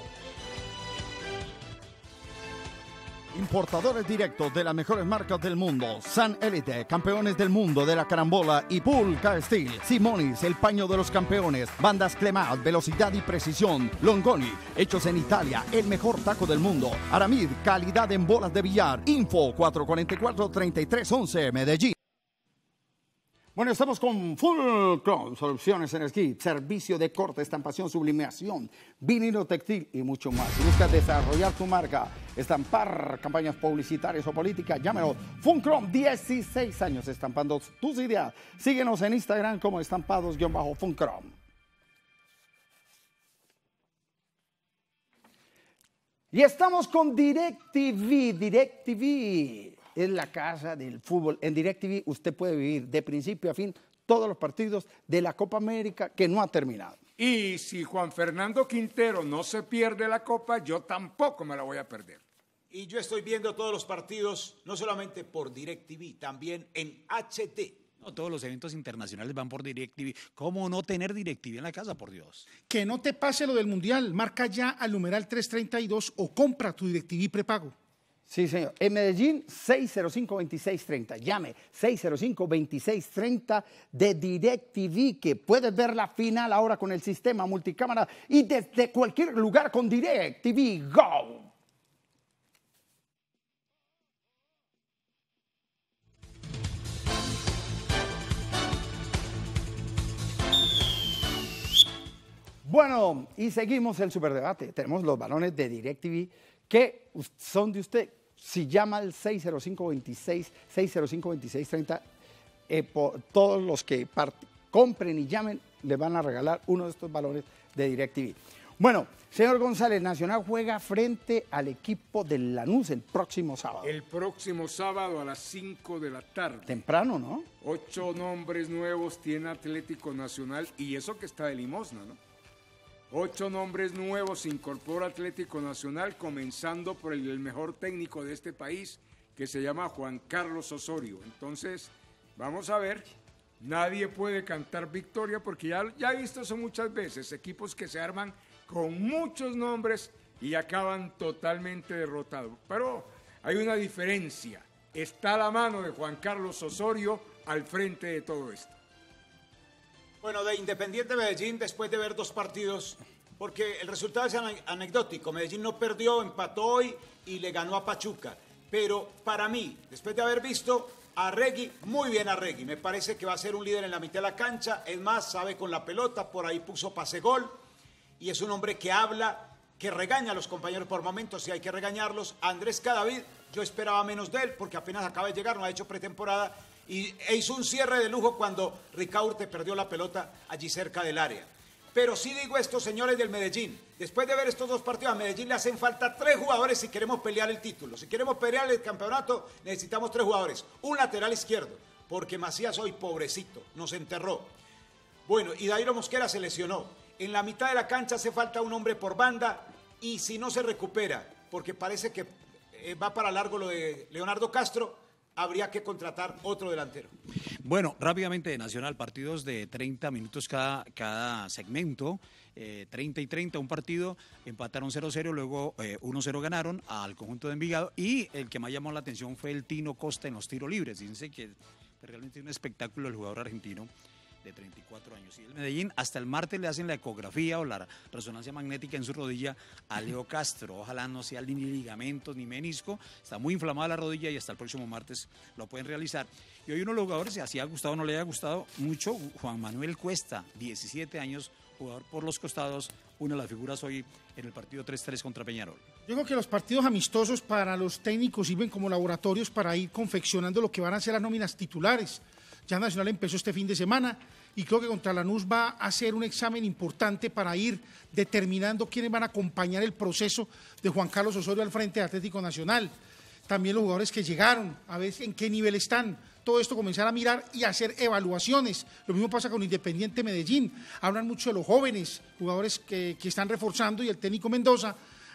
Importadores directos de las mejores marcas del mundo. San Elite, campeones del mundo de la carambola y Pulca Steel. Simonis, el paño de los campeones. Bandas Clemat, velocidad y precisión. Longoni, hechos en Italia, el mejor taco del mundo. Aramid, calidad en bolas de billar. Info 444-3311, Medellín. Bueno, estamos con Full Chrome, soluciones en esquí, servicio de corte, estampación, sublimación, vinilo textil y mucho más. Si buscas desarrollar tu marca, estampar campañas publicitarias o políticas, llámelo Full Chrome, 16 años estampando tus ideas. Síguenos en Instagram como estampados-Full Chrome. Y estamos con DirecTV. DirecTV es la casa del fútbol. En DirecTV usted puede vivir de principio a fin todos los partidos de la Copa América que no ha terminado. Y si Juan Fernando Quintero no se pierde la Copa, yo tampoco me la voy a perder. Y yo estoy viendo todos los partidos, no solamente por DirecTV, también en HT. No, todos los eventos internacionales van por DirecTV. ¿Cómo no tener DirecTV en la casa, por Dios? Que no te pase lo del Mundial. Marca ya al numeral 332 o compra tu DirecTV prepago. Sí, señor. En Medellín, 605-2630. Llame 605-2630 de DirecTV, que puedes ver la final ahora con el sistema multicámara y desde cualquier lugar con DirecTV Go. Bueno, y seguimos el superdebate. Tenemos los balones de DirecTV que son de usted. Si llama al 605-2630, todos los que compren y llamen le van a regalar uno de estos balones de DirecTV. Bueno, señor González, Nacional juega frente al equipo del Lanús el próximo sábado. El próximo sábado a las 5 de la tarde. Temprano, ¿no? 8 nombres nuevos tiene Atlético Nacional y eso que está de limosna, ¿no? 8 nombres nuevos incorpora Atlético Nacional, comenzando por el mejor técnico de este país, que se llama Juan Carlos Osorio. Entonces, vamos a ver, nadie puede cantar victoria, porque ya he visto eso muchas veces, equipos que se arman con muchos nombres y acaban totalmente derrotados. Pero hay una diferencia, está la mano de Juan Carlos Osorio al frente de todo esto. Bueno, de Independiente Medellín, después de ver 2 partidos, porque el resultado es anecdótico. Medellín no perdió, empató hoy y le ganó a Pachuca. Pero para mí, después de haber visto a Arregui, muy bien Arregui, me parece que va a ser un líder en la mitad de la cancha. Es más, sabe con la pelota, por ahí puso pase gol. Y es un hombre que habla, que regaña a los compañeros por momentos, si hay que regañarlos. Andrés Cadavid, yo esperaba menos de él, porque apenas acaba de llegar, no ha hecho pretemporada. E hizo un cierre de lujo cuando Ricaurte perdió la pelota allí cerca del área. Pero sí digo esto, señores del Medellín, después de ver estos 2 partidos, a Medellín le hacen falta 3 jugadores si queremos pelear el título. Si queremos pelear el campeonato, necesitamos 3 jugadores. Un lateral izquierdo, porque Macías hoy, pobrecito, nos enterró. Bueno, y Dairo Mosquera se lesionó. En la mitad de la cancha hace falta un hombre por banda, y si no se recupera, porque parece que va para largo lo de Leonardo Castro, habría que contratar otro delantero. Bueno, rápidamente de Nacional, partidos de 30 minutos cada segmento, 30 y 30, un partido, empataron 0-0, luego 1-0 ganaron al conjunto de Envigado, y el que más llamó la atención fue el Tino Costa en los tiros libres. Fíjense que realmente es un espectáculo el jugador argentino de 34 años. Y el Medellín hasta el martes le hacen la ecografía o la resonancia magnética en su rodilla a Leo Castro. Ojalá no sea ni ligamentos ni menisco. Está muy inflamada la rodilla y hasta el próximo martes lo pueden realizar. Y hoy uno de los jugadores, si así ha gustado o no le haya gustado mucho, Juan Manuel Cuesta, 17 años, jugador por los costados, una de las figuras hoy en el partido 3-3 contra Peñarol. Yo creo que los partidos amistosos para los técnicos sirven como laboratorios para ir confeccionando lo que van a ser las nóminas titulares. Ya Nacional empezó este fin de semana y creo que contra Lanús va a hacer un examen importante para ir determinando quiénes van a acompañar el proceso de Juan Carlos Osorio al frente de Atlético Nacional. También los jugadores que llegaron, a ver en qué nivel están. Todo esto comenzar a mirar y hacer evaluaciones. Lo mismo pasa con Independiente Medellín. Hablan mucho de los jóvenes, jugadores que están reforzando, y el técnico Mendoza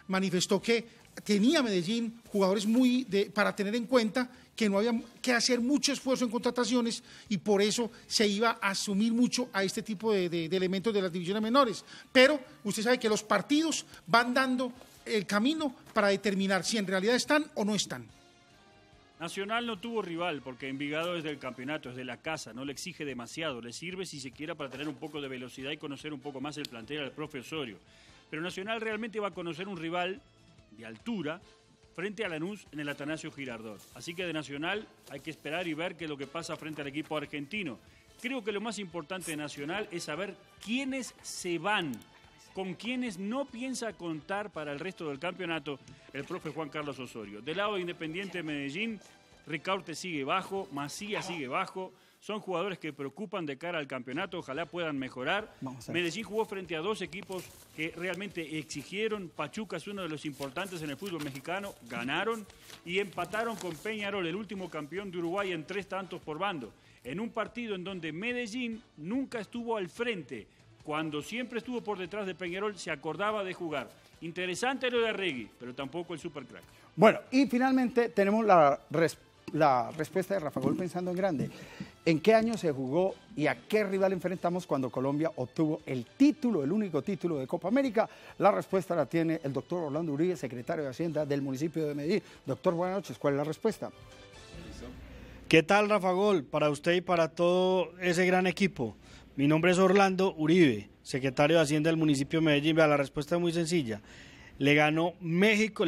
manifestó que tenía Medellín jugadores para tener en cuenta que no había que hacer mucho esfuerzo en contrataciones y por eso se iba a asumir mucho a este tipo de elementos de las divisiones menores. Pero usted sabe que los partidos van dando el camino para determinar si en realidad están o no están. Nacional no tuvo rival porque Envigado es del campeonato, es de la casa, no le exige demasiado, le sirve si se quiera para tener un poco de velocidad y conocer un poco más el plantel al profe Osorio. Pero Nacional realmente va a conocer un rival de altura frente a Lanús en el Atanasio Girardot. Así que de Nacional hay que esperar y ver qué es lo que pasa frente al equipo argentino. Creo que lo más importante de Nacional es saber quiénes se van, con quienes no piensa contar para el resto del campeonato el profe Juan Carlos Osorio. Del lado de Independiente de Medellín, Ricaurte sigue bajo, Macías sigue bajo. Son jugadores que preocupan de cara al campeonato, ojalá puedan mejorar. Medellín jugó frente a dos equipos que realmente exigieron. Pachuca es uno de los importantes en el fútbol mexicano, ganaron y empataron con Peñarol, el último campeón de Uruguay, en 3 tantos por bando. En un partido en donde Medellín nunca estuvo al frente. Cuando siempre estuvo por detrás de Peñarol, se acordaba de jugar. Interesante lo de Arregui, pero tampoco el supercrack. Bueno, y finalmente tenemos la respuesta de Rafa Gol pensando en grande. ¿En qué año se jugó y a qué rival enfrentamos cuando Colombia obtuvo el título, el único título de Copa América? La respuesta la tiene el doctor Orlando Uribe, secretario de Hacienda del municipio de Medellín. Doctor, buenas noches. ¿Cuál es la respuesta? ¿Qué tal, Rafa Gol? Para usted y para todo ese gran equipo. Mi nombre es Orlando Uribe, secretario de Hacienda del municipio de Medellín. Vea, la respuesta es muy sencilla. Le ganó a México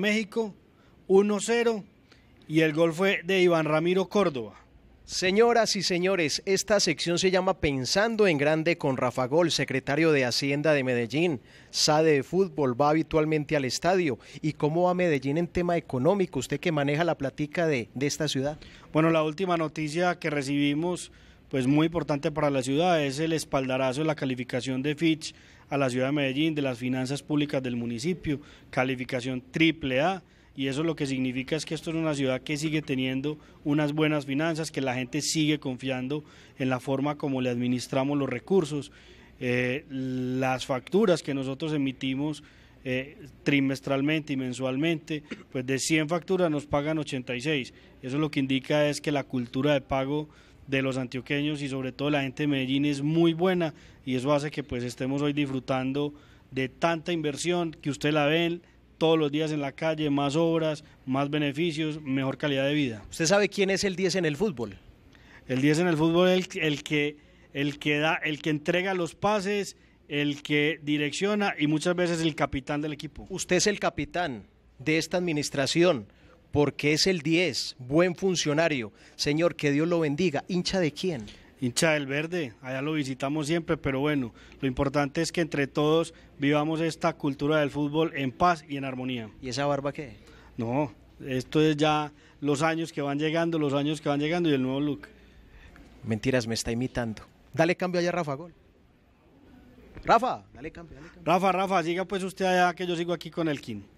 1-0 y el gol fue de Iván Ramiro Córdoba. Señoras y señores, esta sección se llama Pensando en Grande con Rafa Gol, secretario de Hacienda de Medellín. Sabe de fútbol, va habitualmente al estadio. ¿Y cómo va Medellín en tema económico? Usted que maneja la platica de esta ciudad. Bueno, la última noticia que recibimos, pues muy importante para la ciudad, es el espaldarazo de la calificación de Fitch a la ciudad de Medellín, de las finanzas públicas del municipio, calificación AAA. Y eso lo que significa es que esto es una ciudad que sigue teniendo unas buenas finanzas, que la gente sigue confiando en la forma como le administramos los recursos. Las facturas que nosotros emitimos trimestralmente y mensualmente, pues de 100 facturas nos pagan 86. Eso lo que indica es que la cultura de pago de los antioqueños y sobre todo la gente de Medellín es muy buena y eso hace que pues estemos hoy disfrutando de tanta inversión que usted la ven todos los días en la calle, más obras, más beneficios, mejor calidad de vida. ¿Usted sabe quién es el 10 en el fútbol? El 10 en el fútbol es el que entrega los pases, el que direcciona y muchas veces el capitán del equipo. Usted es el capitán de esta administración porque es el 10, buen funcionario. Señor, que Dios lo bendiga. ¿Hincha de quién? Hincha del Verde, allá lo visitamos siempre, pero bueno, lo importante es que entre todos vivamos esta cultura del fútbol en paz y en armonía. ¿Y esa barba qué? No, esto es ya los años que van llegando y el nuevo look. Mentiras, me está imitando. Dale cambio allá a Rafa Gol. Rafa, dale cambio. Rafa, siga pues usted allá que yo sigo aquí con el King.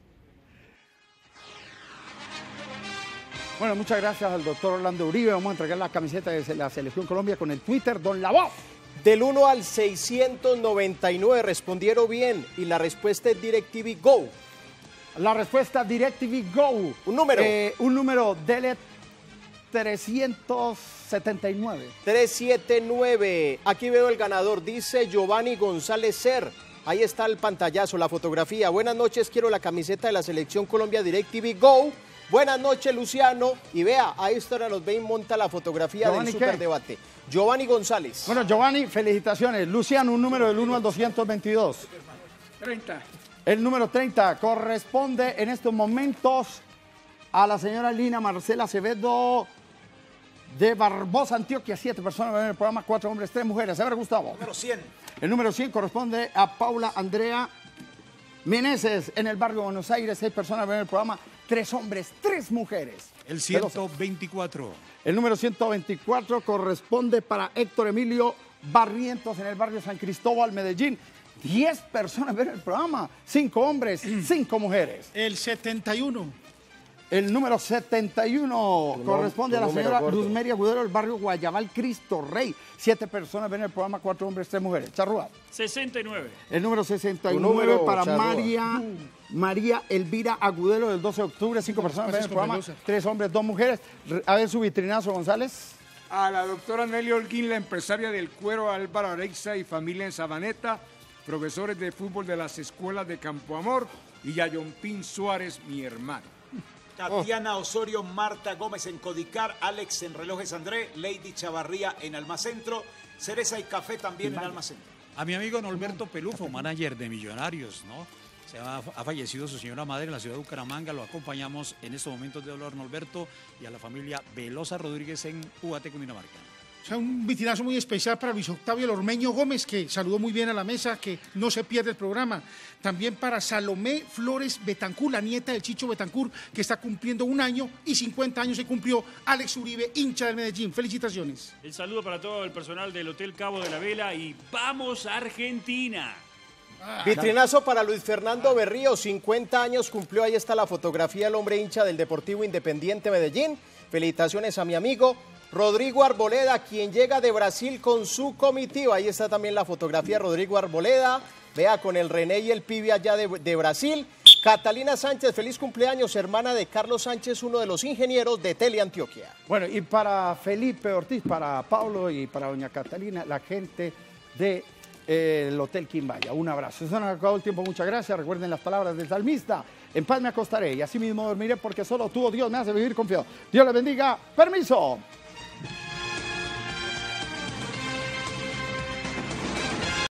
Bueno, muchas gracias al doctor Orlando Uribe. Vamos a entregar la camiseta de la Selección Colombia con el Twitter Don La Voz. Del 1 al 699 respondieron bien y la respuesta es DirecTV Go. La respuesta DirecTV Go. Un número. Un número dele 379. 379. Aquí veo el ganador. Dice Giovanni González Ser. Ahí está el pantallazo, la fotografía. Buenas noches, quiero la camiseta de la Selección Colombia DirecTV Go. Buenas noches, Luciano. Y vea, ahí está, nos ve y monta la fotografía Giovanni, del Superdebate. Giovanni González. Bueno, Giovanni, felicitaciones. Luciano, un número del 1 al 222. 30. El número 30 corresponde en estos momentos a la señora Lina Marcela Acevedo de Barbosa, Antioquia. 7 personas ven el programa, 4 hombres, 3 mujeres. A ver, Gustavo. Número 100. El número 100 corresponde a Paula Andrea Meneses en el barrio de Buenos Aires. 6 personas ven el programa, 3 hombres, 3 mujeres. El 124. El número 124 corresponde para Héctor Emilio Barrientos en el barrio San Cristóbal, Medellín. 10 personas ven el programa, 5 hombres, 5 mujeres. El 71. El número 71 corresponde a la señora Luzmeri Agudelo del barrio Guayabal, Cristo Rey. 7 personas ven el programa, 4 hombres, 3 mujeres. Charrúa. 69. El número 69 para María Elvira Agudelo del 12 de octubre. 5 personas ven el programa, 3 hombres, 2 mujeres. A ver su vitrinazo, González. A la doctora Nelly Holguín, la empresaria del cuero Álvaro Areiza y familia en Sabaneta, profesores de fútbol de las escuelas de Campo Amor, y a Yompín Suárez, mi hermano. Tatiana Osorio, Marta Gómez en Codicar, Alex en Relojes André, Lady Chavarría en Almacentro, Cereza y Café también en Almacentro. A mi amigo Norberto Pelufo, manager de Millonarios, ¿no? Ha fallecido su señora madre en la ciudad de Bucaramanga, lo acompañamos en estos momentos de dolor, Norberto, y a la familia Velosa Rodríguez en Ubaté, Cundinamarca. O sea, un vitrinazo muy especial para Luis Octavio El Ormeño Gómez, que saludó muy bien a la mesa, que no se pierde el programa. También para Salomé Flores Betancur, la nieta del Chicho Betancur, que está cumpliendo 1 año y 50 años se cumplió. Alex Uribe, hincha del Medellín. Felicitaciones. El saludo para todo el personal del Hotel Cabo de la Vela y ¡vamos Argentina! Vitrinazo para Luis Fernando Berrío, 50 años cumplió. Ahí está la fotografía del hombre hincha del Deportivo Independiente Medellín. Felicitaciones a mi amigo Rodrigo Arboleda, quien llega de Brasil con su comitiva. Ahí está también la fotografía de Rodrigo Arboleda. Vea, con el René y el Pibe allá de Brasil. Catalina Sánchez, feliz cumpleaños, hermana de Carlos Sánchez, uno de los ingenieros de Teleantioquia. Bueno, y para Felipe Ortiz, para Pablo y para doña Catalina, la gente del Hotel Quimbaya. Un abrazo. Se nos ha acabado el tiempo, muchas gracias. Recuerden las palabras del salmista: en paz me acostaré y así mismo dormiré, porque solo tú, oh Dios, me hace vivir confiado. Dios les bendiga. Permiso.